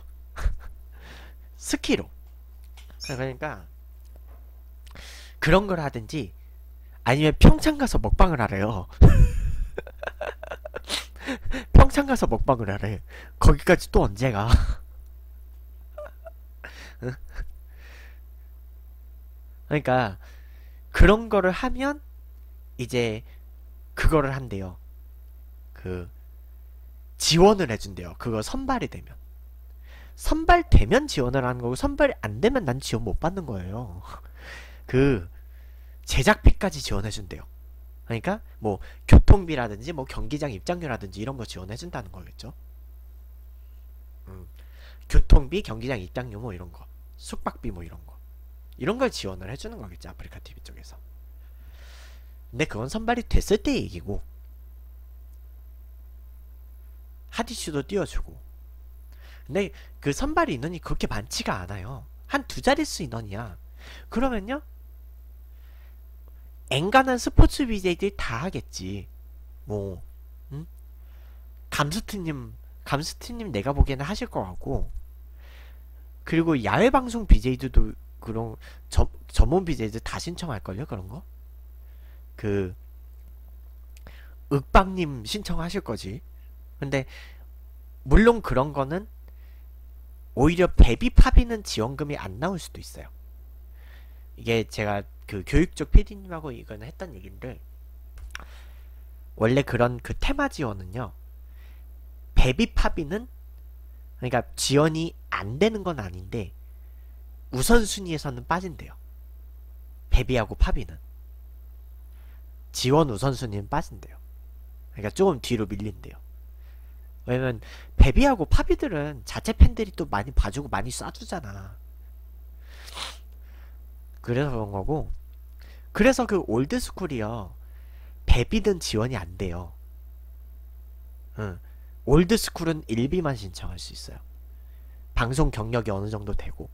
스키로. 그러니까 그런 걸 하든지, 아니면 평창 가서 먹방을 하래요. 평창 가서 먹방을 하래. 거기까지 또 언제 가? 그러니까 그런 거를 하면 이제 그거를 한대요. 그 지원을 해준대요. 그거 선발이 되면. 선발되면 지원을 하는 거고, 선발이 안 되면 난 지원 못 받는 거예요. 그 제작비까지 지원해준대요. 그러니까 뭐 교통비라든지 뭐 경기장 입장료라든지 이런 거 지원해준다는 거겠죠. 교통비, 경기장 입장료 뭐 이런 거, 숙박비 뭐 이런 거, 이런 걸 지원을 해주는 거겠지, 아프리카 TV 쪽에서. 근데 그건 선발이 됐을 때 얘기고, 하디슈도 띄워주고. 근데 그 선발 인원이 그렇게 많지가 않아요. 한 두 자릿수 인원이야. 그러면요, 엔간한 스포츠 BJ들이 다 하겠지. 뭐 응? 감스트님 내가 보기에는 하실 것 같고, 그리고 야외방송 BJ들도 그런 전문 BJ들 다 신청할걸요, 그런 거? 그 윽박님 신청하실 거지. 근데 물론 그런 거는 오히려 베비팝이는 지원금이 안 나올 수도 있어요. 이게 제가 그 교육 쪽 PD님하고 이거는 했던 얘기인데, 원래 그런 그 테마 지원은요, 베비팝이는 그러니까 지원이 안 되는 건 아닌데 우선순위에서는 빠진대요. 베비하고 팝이는 지원 우선순위는 빠진대요. 그러니까 조금 뒤로 밀린대요. 왜냐면 베비하고 팝이들은 자체 팬들이 또 많이 봐주고 많이 쏴주잖아. 그래서 그런 거고, 그래서 그 올드스쿨이요, 베비든 지원이 안 돼요. 응. 올드스쿨은 1비만 신청할 수 있어요. 방송 경력이 어느 정도 되고.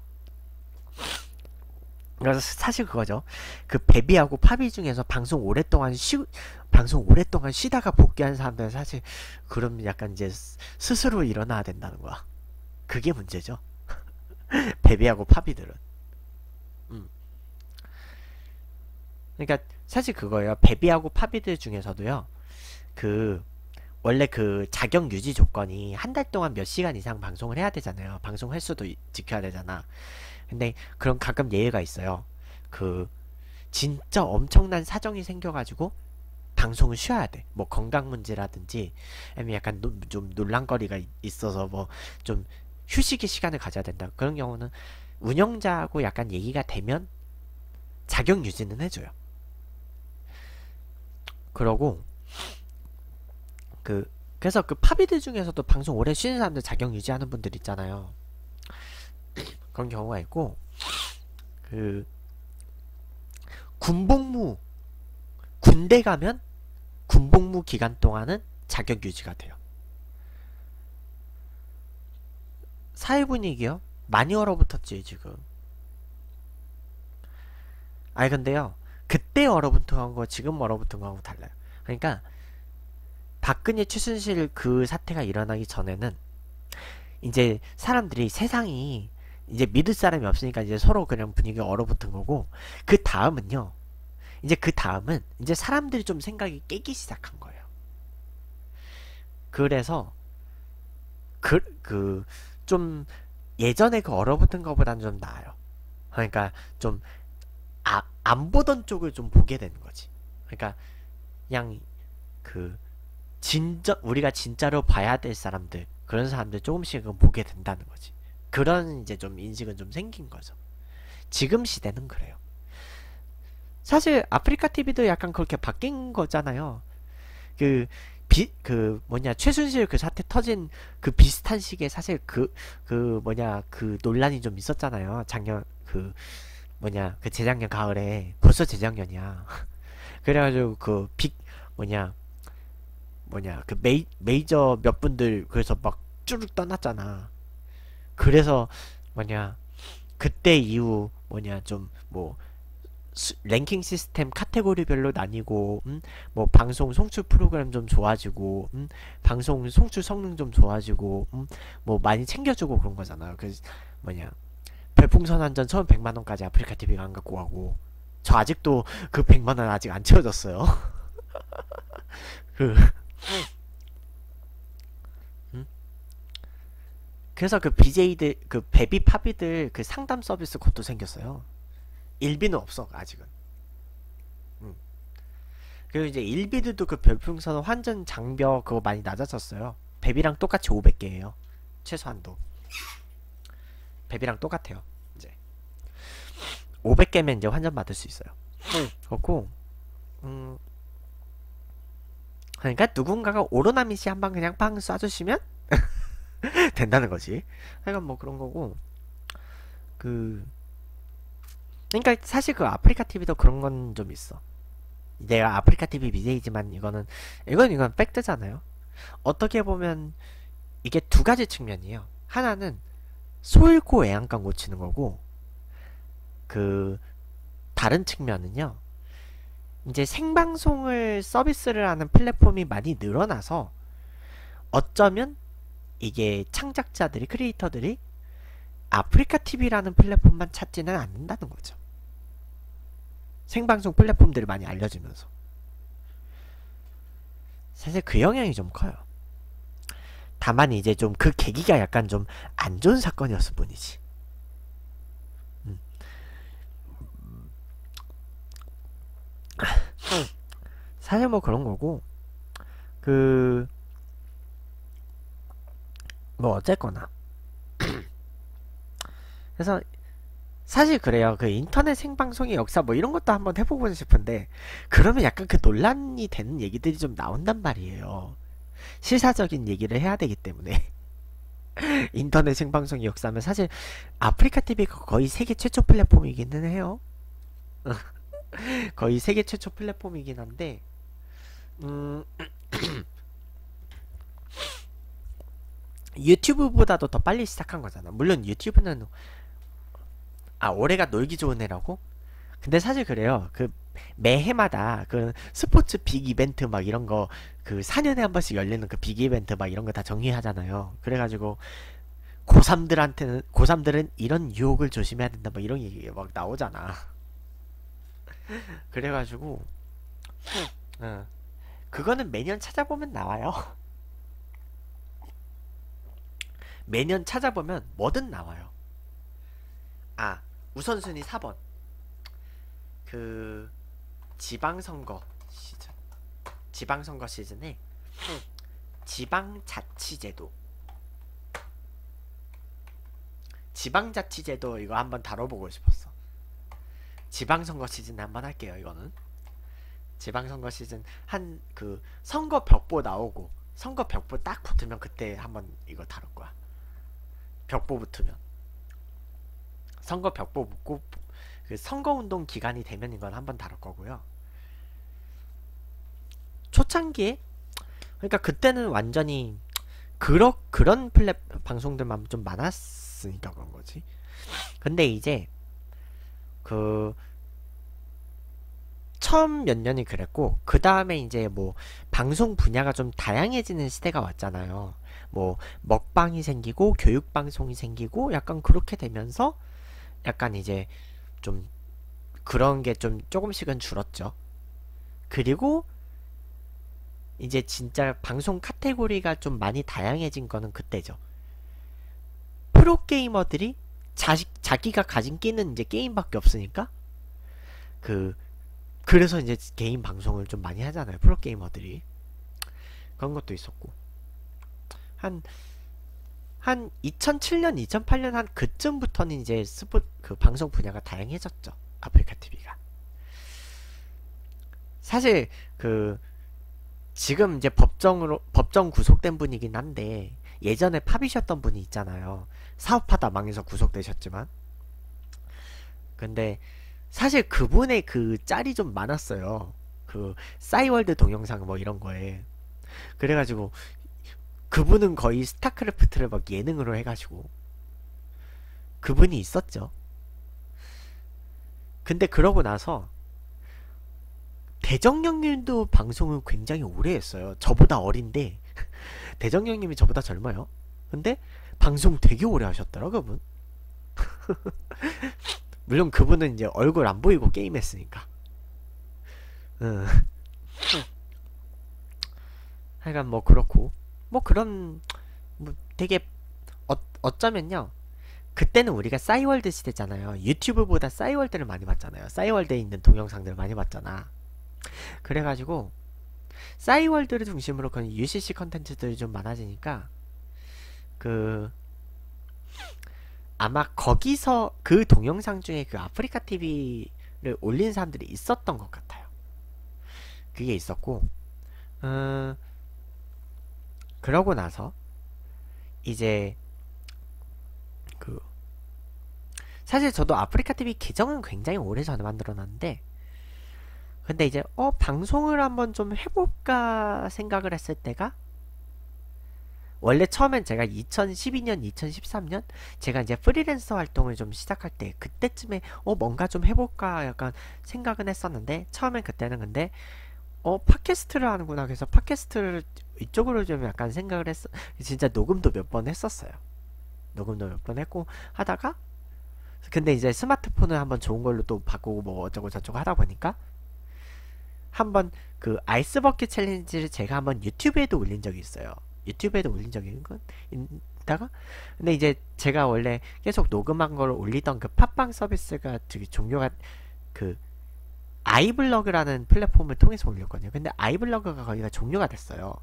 그래서 사실 그거죠. 그 베비하고 팝이 중에서 방송 오랫동안 쉬다가 복귀한 사람들은 사실 그럼 약간 이제 스스로 일어나야 된다는 거야. 그게 문제죠. 베비하고 팝이들은. 그러니까 사실 그거예요. 베비하고 팝이들 중에서도요, 그 원래 그 자격 유지 조건이 한 달 동안 몇 시간 이상 방송을 해야 되잖아요. 방송 횟수도 지켜야 되잖아. 근데 그런 가끔 예외가 있어요. 그 진짜 엄청난 사정이 생겨가지고 방송을 쉬어야 돼. 뭐 건강 문제라든지 아니면 약간 좀 논란거리가 있어서 뭐 좀 휴식의 시간을 가져야 된다. 그런 경우는 운영자하고 약간 얘기가 되면 자격 유지는 해줘요. 그러고 그래서 그 팝이들 중에서도 방송 오래 쉬는 사람들 자격 유지하는 분들 있잖아요. 그런 경우가 있고 그 군복무 군대 가면 군복무 기간 동안은 자격 유지가 돼요. 사회 분위기요? 많이 얼어붙었지 지금. 아니 근데요 그때 얼어붙은 거 지금 얼어붙은 거하고 달라요. 그러니까 박근혜 최순실 그 사태가 일어나기 전에는 이제 사람들이 세상이 이제 믿을 사람이 없으니까 이제 서로 그냥 분위기가 얼어붙은 거고 그 다음은요 이제 그 다음은 이제 사람들이 좀 생각이 깨기 시작한 거예요. 그래서 좀 예전에 그 얼어붙은 것보다는 좀 나아요. 그러니까 좀 안 보던 쪽을 좀 보게 되는 거지. 그러니까 그냥 우리가 진짜로 봐야 될 사람들 그런 사람들 조금씩은 보게 된다는 거지. 그런 이제 좀 인식은 좀 생긴 거죠. 지금 시대는 그래요. 사실 아프리카 TV도 약간 그렇게 바뀐 거잖아요. 최순실 그 사태 터진 그 비슷한 시기에 사실 그 논란이 좀 있었잖아요. 재작년 가을에. 벌써 재작년이야. 그래가지고 메이저 몇 분들 그래서 막 쭈룩 떠났잖아. 그래서 그때 이후 랭킹 시스템 카테고리별로 나뉘고 뭐 방송 송출 프로그램 좀 좋아지고 방송 송출 성능 좀 좋아지고 뭐 많이 챙겨주고 그런 거잖아. 별풍선 한 전 처음 100만원까지 아프리카 TV가 안 갖고 가고 저 아직도 그 100만원 아직 안 채워졌어요. 그 그래서 그 BJ들 베비 팝이들 그 상담 서비스 그것도 생겼어요. 일비는 없어 아직은. 그리고 이제 일비들도 그 별풍선 환전 장벽 그거 많이 낮아졌어요. 베비랑 똑같이 500개예요 최소한도. 베비랑 똑같아요. 이제 500개면 이제 환전 받을 수 있어요. 그렇고 그러니까 누군가가 오로나미씨 한방 그냥 팡 쏴주시면 된다는 거지. 그러니까 뭐 그런 거고 그러니까 사실 그 아프리카 TV도 그런 건 좀 있어. 내가 아프리카 TV BJ지만 이건 팩트잖아요. 어떻게 보면 이게 두 가지 측면이에요. 하나는 소잃고 애양간 고치는 거고 다른 측면은요. 이제 생방송을 서비스를 하는 플랫폼이 많이 늘어나서 어쩌면 이게 창작자들이 크리에이터들이 아프리카 TV라는 플랫폼만 찾지는 않는다는 거죠. 생방송 플랫폼들이 많이 알려지면서 사실 그 영향이 좀 커요. 다만 이제 좀 그 계기가 약간 좀 안 좋은 사건이었을 뿐이지. 사실 뭐 그런 거고 뭐 어쨌거나 그래서 사실 그래요. 그 인터넷 생방송의 역사 뭐 이런 것도 한번 해보고 싶은데 그러면 약간 그 논란이 되는 얘기들이 좀 나온단 말이에요. 실사적인 얘기를 해야 되기 때문에 인터넷 생방송의 역사면 사실 아프리카 TV가 거의 세계 최초 플랫폼이기는 해요. 거의 세계 최초 플랫폼이긴 한데 유튜브보다도 더 빨리 시작한 거잖아. 물론 유튜브는 올해가 놀기 좋은 해라고? 근데 사실 그래요. 매해마다 스포츠 빅 이벤트 막 이런 거 4년에 한 번씩 열리는 빅 이벤트 막 이런 거 다 정리하잖아요. 그래가지고 고3들은 이런 유혹을 조심해야 된다 막 이런 얘기 막 나오잖아. 그래가지고 그거는 매년 찾아보면 나와요. 매년 찾아보면 뭐든 나와요. 우선순위 4번 지방선거 시절 지방선거 시즌에 지방자치제도 지방자치제도 이거 한번 다뤄보고 싶었어. 지방선거 시즌에 한번 할게요. 이거는 지방선거 시즌 한 그 선거 벽보 나오고 선거 벽보 딱 붙으면 그때 한번 이거 다룰 거야. 벽보 붙으면 선거 벽보 붙고 그 선거운동 기간이 되면 이건 한번 다룰 거고요. 초창기에 그러니까 그때는 완전히 그런 방송들만 좀 많았으니까 그런 거지. 근데 이제 그 처음 몇 년이 그랬고 그 다음에 이제 뭐 방송 분야가 좀 다양해지는 시대가 왔잖아요. 뭐 먹방이 생기고 교육 방송이 생기고 약간 그렇게 되면서 약간 이제 좀 그런 게 좀 조금씩은 줄었죠. 그리고 이제 진짜 방송 카테고리가 좀 많이 다양해진 거는 그때죠. 프로게이머들이 자기가 가진 끼는 이제 게임밖에 없으니까 그래서 이제 개인 방송을 좀 많이 하잖아요. 프로게이머들이. 그런 것도 있었고 한 2007년, 2008년 한 그쯤부터는 이제 그 방송 분야가 다양해졌죠. 아프리카 TV가. 사실 지금 이제 법정 구속된 분이긴 한데 예전에 팝이셨던 분이 있잖아요. 사업하다 망해서 구속되셨지만. 근데 사실 그분의 그 짤이 좀 많았어요. 그 싸이월드 동영상 뭐 이런 거에. 그래가지고 그분은 거의 스타크래프트를 막 예능으로 해가지고 그분이 있었죠. 근데 그러고 나서 대정령님도 방송을 굉장히 오래 했어요. 저보다 어린데 대정령님이 저보다 젊어요. 근데 방송 되게 오래 하셨더라 그분. 물론 그분은 이제 얼굴 안 보이고 게임했으니까. 하여간 뭐 그렇고 뭐 그런 뭐 되게 어쩌면요 그때는 우리가 싸이월드 시대잖아요. 유튜브보다 싸이월드를 많이 봤잖아요. 싸이월드에 있는 동영상들을 많이 봤잖아. 그래가지고 싸이월드를 중심으로 그런 UCC 컨텐츠들이 좀 많아지니까 아마 거기서 그 동영상 중에 그 아프리카 TV를 올린 사람들이 있었던 것 같아요. 그게 있었고 그러고 나서 이제 사실 저도 아프리카 TV 계정은 굉장히 오래전에 만들어놨는데 근데 이제 방송을 한번 좀 해볼까 생각을 했을 때가 원래 처음엔 제가 2012년, 2013년 제가 이제 프리랜서 활동을 좀 시작할 때 그때쯤에 뭔가 좀 해볼까 약간 생각은 했었는데 처음엔 그때는 근데 팟캐스트를 하는구나 그래서 팟캐스트를 이쪽으로 좀 약간 생각을 진짜 녹음도 몇 번 했었어요. 녹음도 몇 번 했고 하다가 근데 이제 스마트폰을 한번 좋은 걸로 또 바꾸고 뭐 어쩌고 저쩌고 하다 보니까 한번 그 아이스버킷 챌린지를 제가 한번 유튜브에도 올린 적이 있어요. 유튜브에도 올린 적이 있다가 근데 이제 제가 원래 계속 녹음한 걸 올리던 그 팟빵 서비스가 되게 종료가 아이블로그라는 플랫폼을 통해서 올렸거든요. 근데 아이블로그가 거기가 종료가 됐어요.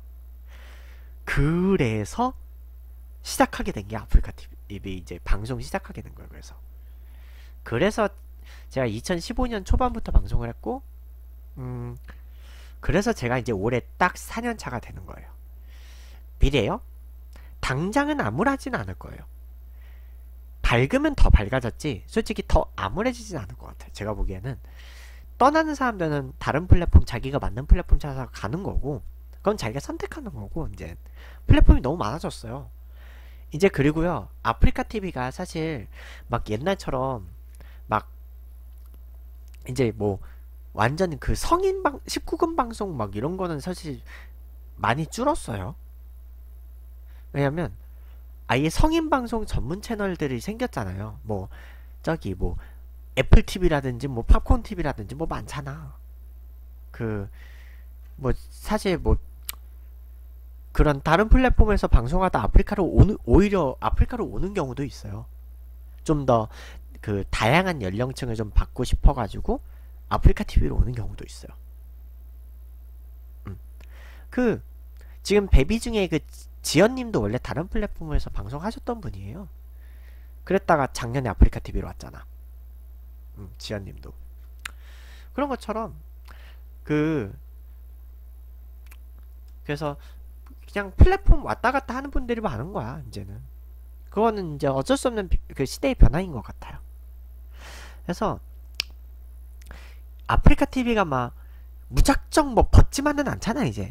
그래서 시작하게 된 게 아프리카 TV 이제 방송 시작하게 된 거예요. 그래서 제가 2015년 초반부터 방송을 했고 그래서 제가 이제 올해 딱 4년 차가 되는 거예요. 미래요? 당장은 암울하진 않을 거예요. 밝으면 더 밝아졌지 솔직히 더 암울해지진 않을 것 같아요. 제가 보기에는 떠나는 사람들은 다른 플랫폼 자기가 맞는 플랫폼 찾아서 가는 거고 그건 자기가 선택하는 거고 이제 플랫폼이 너무 많아졌어요. 이제 그리고요 아프리카 TV가 사실 막 옛날처럼 막 이제 뭐 완전 그 성인 19금 방송 막 이런 거는 사실 많이 줄었어요. 왜냐면 아예 성인 방송 전문 채널들이 생겼잖아요. 뭐 저기 뭐 애플 TV라든지 뭐 팝콘 TV라든지 뭐 많잖아. 뭐 사실 뭐 그런 다른 플랫폼에서 방송하다 오히려 아프리카로 오는 경우도 있어요. 좀 더 다양한 연령층을 좀 받고 싶어가지고 아프리카 TV로 오는 경우도 있어요. 그 지금 베비 중에 그 지연님도 원래 다른 플랫폼에서 방송하셨던 분이에요. 그랬다가 작년에 아프리카 TV로 왔잖아. 지연님도. 그런 것처럼 그 그래서 그냥 플랫폼 왔다 갔다 하는 분들이 많은 거야 이제는. 그거는 이제 어쩔 수 없는 그 시대의 변화인 것 같아요. 그래서 아프리카 TV가 막 무작정 뭐 벗지만은 않잖아 이제.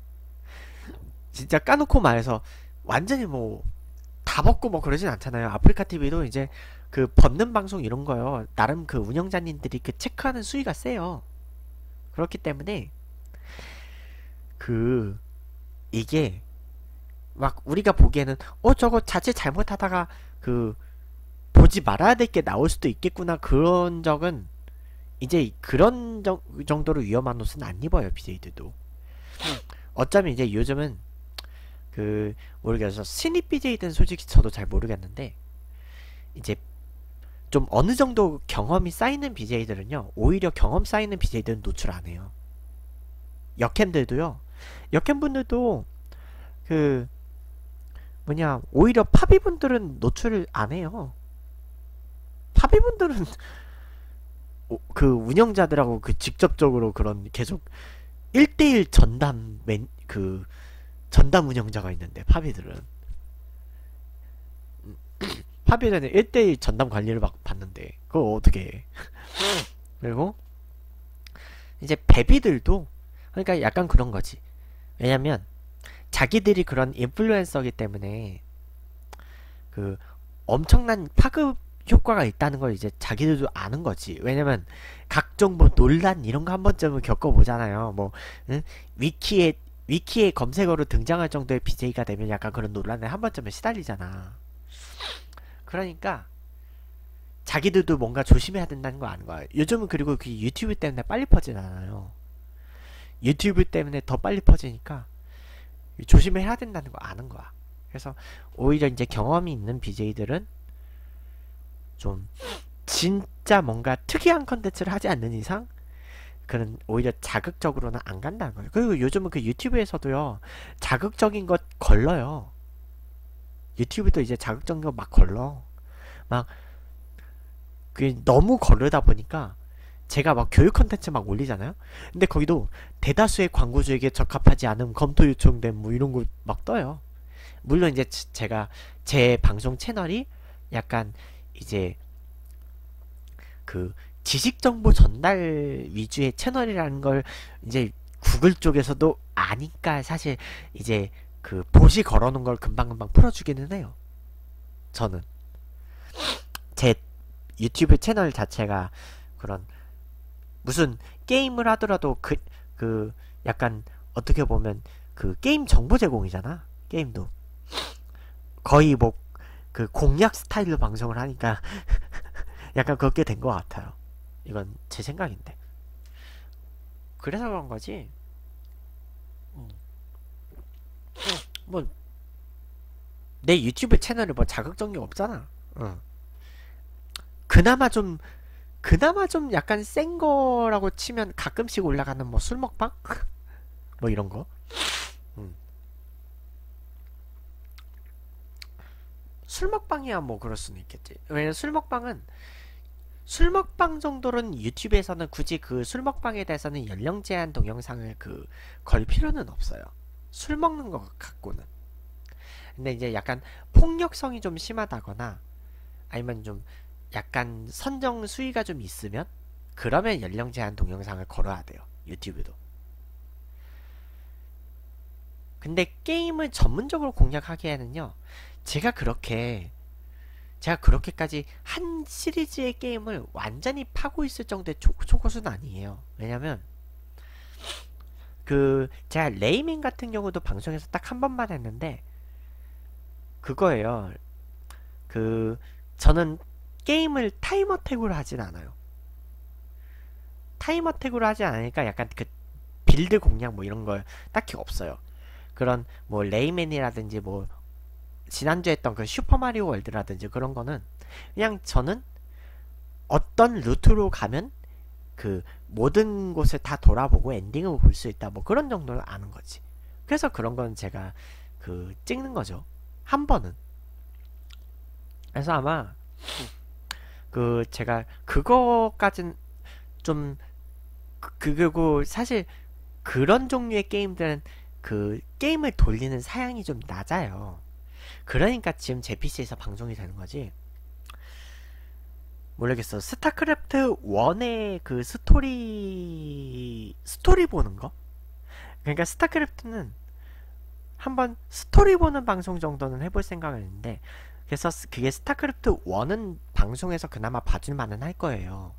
진짜 까놓고 말해서 완전히 뭐 다 벗고 뭐 그러진 않잖아요. 아프리카 TV도 이제 그 벗는 방송 이런 거요. 나름 그 운영자님들이 그 체크하는 수위가 세요. 그렇기 때문에 그 이게 막 우리가 보기에는 저거 자칫 잘못하다가 그 보지 말아야 될 게 나올 수도 있겠구나 그런 적은 이제 그런 정도로 위험한 옷은 안 입어요 BJ들도. 어쩌면 이제 요즘은 그 모르겠어 신입 BJ들은 솔직히 저도 잘 모르겠는데 이제 좀 어느 정도 경험이 쌓이는 BJ들은요 오히려 경험 쌓이는 BJ들은 노출 안 해요. 역캠들도요. 역캠분들도 그 뭐냐 오히려 파비분들은 노출을 안 해요. 파비분들은 그 운영자들하고 그 직접적으로 그런 계속 1대1 전담 그 전담 운영자가 있는데 파비들은 파비들은 1대1 전담 관리를 막 받는데 그거 어떻게 해. 그리고 이제 베비들도 그러니까 약간 그런 거지. 왜냐면 자기들이 그런 인플루엔서기 때문에 그 엄청난 파급 효과가 있다는 걸 이제 자기들도 아는 거지. 왜냐면 각종 뭐 논란 이런 거 한 번쯤은 겪어보잖아요. 뭐 응? 위키에 검색어로 등장할 정도의 BJ가 되면 약간 그런 논란에 한 번쯤은 시달리잖아. 그러니까 자기들도 뭔가 조심해야 된다는 거 아는 거야. 요즘은 그리고 그 유튜브 때문에 빨리 퍼지잖아요. 유튜브 때문에 더 빨리 퍼지니까 조심해야 된다는 거 아는 거야. 그래서 오히려 이제 경험이 있는 BJ들은 좀 진짜 뭔가 특이한 컨텐츠를 하지 않는 이상 그런 오히려 자극적으로는 안 간다는 거예요. 그리고 요즘은 그 유튜브에서도요 자극적인 것 걸러요. 유튜브도 이제 자극적인 거 막 걸러. 막 그 너무 거르다 보니까 제가 막 교육 컨텐츠 막 올리잖아요. 근데 거기도 대다수의 광고주에게 적합하지 않은 검토 요청된 뭐 이런 거 막 떠요. 물론 이제 제가 제 방송 채널이 약간 이제 그 지식 정보 전달 위주의 채널이라는 걸 이제 구글 쪽에서도 아니까 사실 이제 그 보시 걸어놓은 걸 금방금방 풀어주기는 해요. 저는 제 유튜브 채널 자체가 그런 무슨 게임을 하더라도 그 약간 어떻게 보면 그 게임 정보 제공이잖아. 게임도 거의 뭐 그 공략 스타일로 방송을 하니까 약간 그렇게 된 것 같아요. 이건 제 생각인데. 그래서 그런 거지. 뭐 내 유튜브 채널에 뭐 자극적인 게 없잖아. 그나마 좀 약간 센 거라고 치면 가끔씩 올라가는 뭐 술 먹방? 뭐 이런 거. 술 먹방이야 뭐 그럴 수는 있겠지. 왜냐면 술 먹방 정도는 유튜브에서는 굳이 그 술 먹방에 대해서는 연령 제한 동영상을 그 걸 필요는 없어요. 술 먹는 거 갖고는. 근데 이제 약간 폭력성이 좀 심하다거나 아니면 좀 약간 선정 수위가 좀 있으면 그러면 연령 제한 동영상을 걸어야 돼요. 유튜브도. 근데 게임을 전문적으로 공략하기에는요. 제가 그렇게까지 한 시리즈의 게임을 완전히 파고 있을 정도의 초고수는 아니에요. 왜냐면 그 제가 레이밍 같은 경우도 방송에서 딱 한 번만 했는데 그거예요. 그 저는 게임을 타임 어택으로 하진 않아요. 타임 어택으로 하지 않으니까 약간 그 빌드 공략 뭐 이런 거 딱히 없어요. 그런 뭐 레이맨이라든지 뭐 지난주에 했던 그 슈퍼마리오 월드라든지 그런 거는 그냥 저는 어떤 루트로 가면 그 모든 곳을 다 돌아보고 엔딩을 볼 수 있다 뭐 그런 정도는 아는 거지. 그래서 그런 건 제가 그 찍는 거죠. 한 번은. 그래서 아마 그 제가 그거까진 좀 그리고 사실 그런 종류의 게임들은 그 게임을 돌리는 사양이 좀 낮아요. 그러니까 지금 제 PC에서 방송이 되는 거지. 모르겠어. 스타크래프트 1의 그 스토리 보는 거? 그러니까 스타크래프트는 한번 스토리 보는 방송 정도는 해볼 생각을 했는데, 그래서 그게 스타크래프트 1은 방송에서 그나마 봐줄 만은 할 거예요.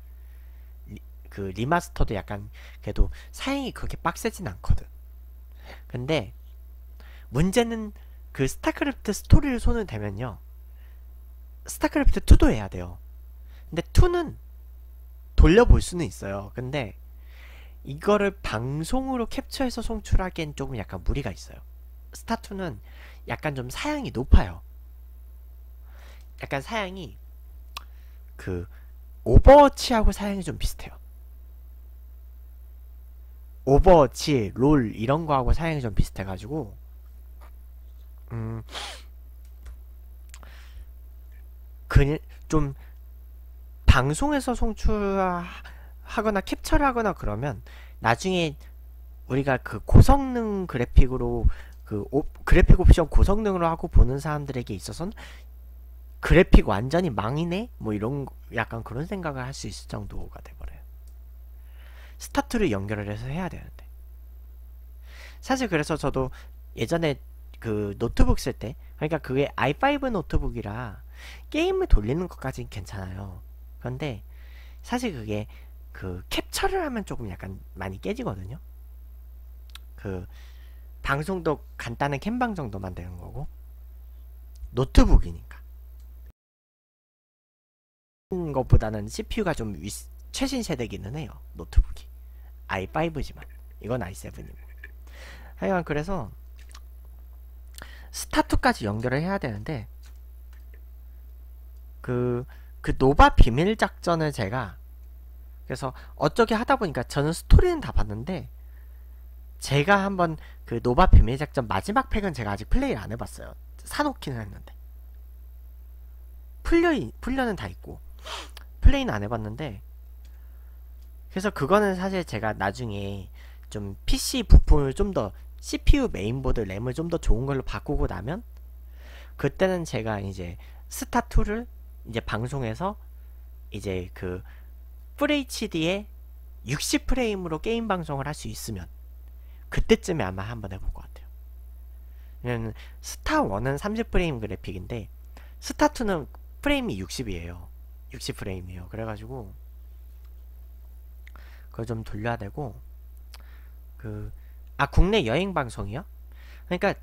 그 리마스터도 약간 그래도 사양이 그렇게 빡세진 않거든. 근데 문제는 그 스타크래프트 스토리를 손을 대면요, 스타크래프트 2도 해야 돼요. 근데 2는 돌려볼 수는 있어요. 근데 이거를 방송으로 캡처해서 송출하기엔 조금 약간 무리가 있어요. 스타2는 약간 좀 사양이 높아요. 약간 사양이 그 오버워치하고 사양이 좀 비슷해요. 오버워치, 롤 이런 거하고 사양이 좀 비슷해가지고 그냥 좀 방송에서 송출하거나 캡처를 하거나 그러면 나중에 우리가 그 고성능 그래픽으로 그 그래픽 옵션 고성능으로 하고 보는 사람들에게 있어서는 그래픽 완전히 망이네? 뭐 이런 약간 그런 생각을 할 수 있을 정도가 돼버려요. 스타트를 연결을 해서 해야 되는데. 사실 그래서 저도 예전에 그 노트북 쓸 때, 그러니까 그게 i5 노트북이라 게임을 돌리는 것까지는 괜찮아요. 그런데 사실 그게 그 캡처를 하면 조금 약간 많이 깨지거든요. 그 방송도 간단한 캠방 정도만 되는 거고, 노트북이니까 것보다는 CPU가 좀 최신 세대기는 해요. 노트북이 i5지만 이건 i7이고. 하여간 그래서 스타2까지 연결을 해야 되는데 그 노바 비밀 작전을 제가 그래서 어쩌게 하다 보니까 저는 스토리는 다 봤는데, 제가 한번 그 노바 비밀 작전 마지막 팩은 제가 아직 플레이를 안 해봤어요. 사놓기는 했는데 풀려는 다 있고 플레이는 안 해봤는데, 그래서 그거는 사실 제가 나중에 좀 PC 부품을 좀 더 CPU 메인보드 램을 좀 더 좋은 걸로 바꾸고 나면 그때는 제가 이제 스타2를 이제 방송에서 이제 그 FHD에 60프레임으로 게임 방송을 할 수 있으면 그때쯤에 아마 한번 해볼 것 같아요. 왜냐면 스타1은 30프레임 그래픽인데 스타2는 프레임이 60이에요. 60프레임이에요. 그래가지고 그걸 좀 돌려야 되고, 국내 여행 방송이요? 그러니까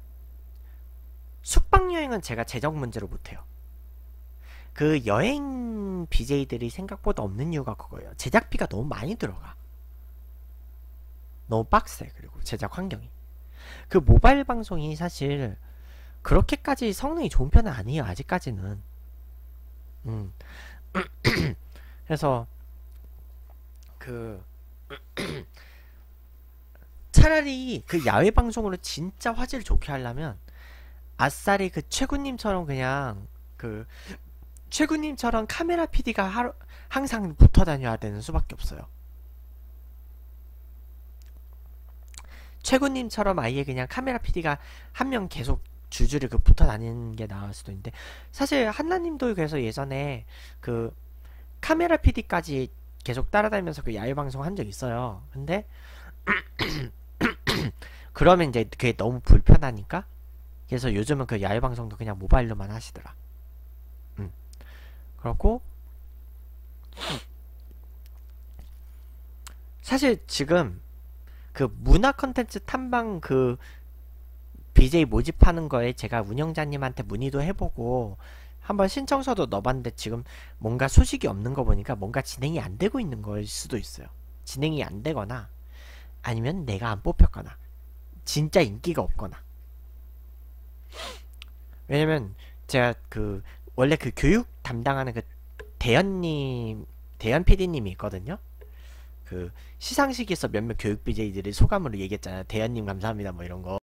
숙박 여행은 제가 재정 문제로 못해요. 그 여행 BJ들이 생각보다 없는 이유가 그거예요. 제작비가 너무 많이 들어가. 너무 빡세. 그리고 제작 환경이. 그 모바일 방송이 사실 그렇게까지 성능이 좋은 편은 아니에요. 아직까지는. 그래서 그 차라리 그 야외 방송으로 진짜 화질 좋게 하려면 아싸리 그 최군님처럼 그냥 그 최군님처럼 카메라 PD가 항상 붙어 다녀야 되는 수밖에 없어요. 최군님처럼 아예 그냥 카메라 PD가 한 명 계속 줄줄이 그 붙어 다니는 게 나을 수도 있는데, 사실 한나님도 그래서 예전에 그 카메라 PD까지 계속 따라다니면서 그 야외 방송 한 적 있어요. 근데 그러면 이제 그게 너무 불편하니까 그래서 요즘은 그 야외 방송도 그냥 모바일로만 하시더라. 그렇고 사실 지금 그 문화 컨텐츠 탐방 그 BJ 모집하는 거에 제가 운영자님한테 문의도 해보고 한번 신청서도 넣어봤는데 지금 뭔가 소식이 없는 거 보니까 뭔가 진행이 안 되고 있는 걸 수도 있어요. 진행이 안 되거나 아니면 내가 안 뽑혔거나 진짜 인기가 없거나. 왜냐면 제가 그 원래 그 교육 담당하는 그 대현 PD님이 있거든요. 그 시상식에서 몇몇 교육 BJ들이 소감으로 얘기했잖아요. 대현님 감사합니다 뭐 이런 거.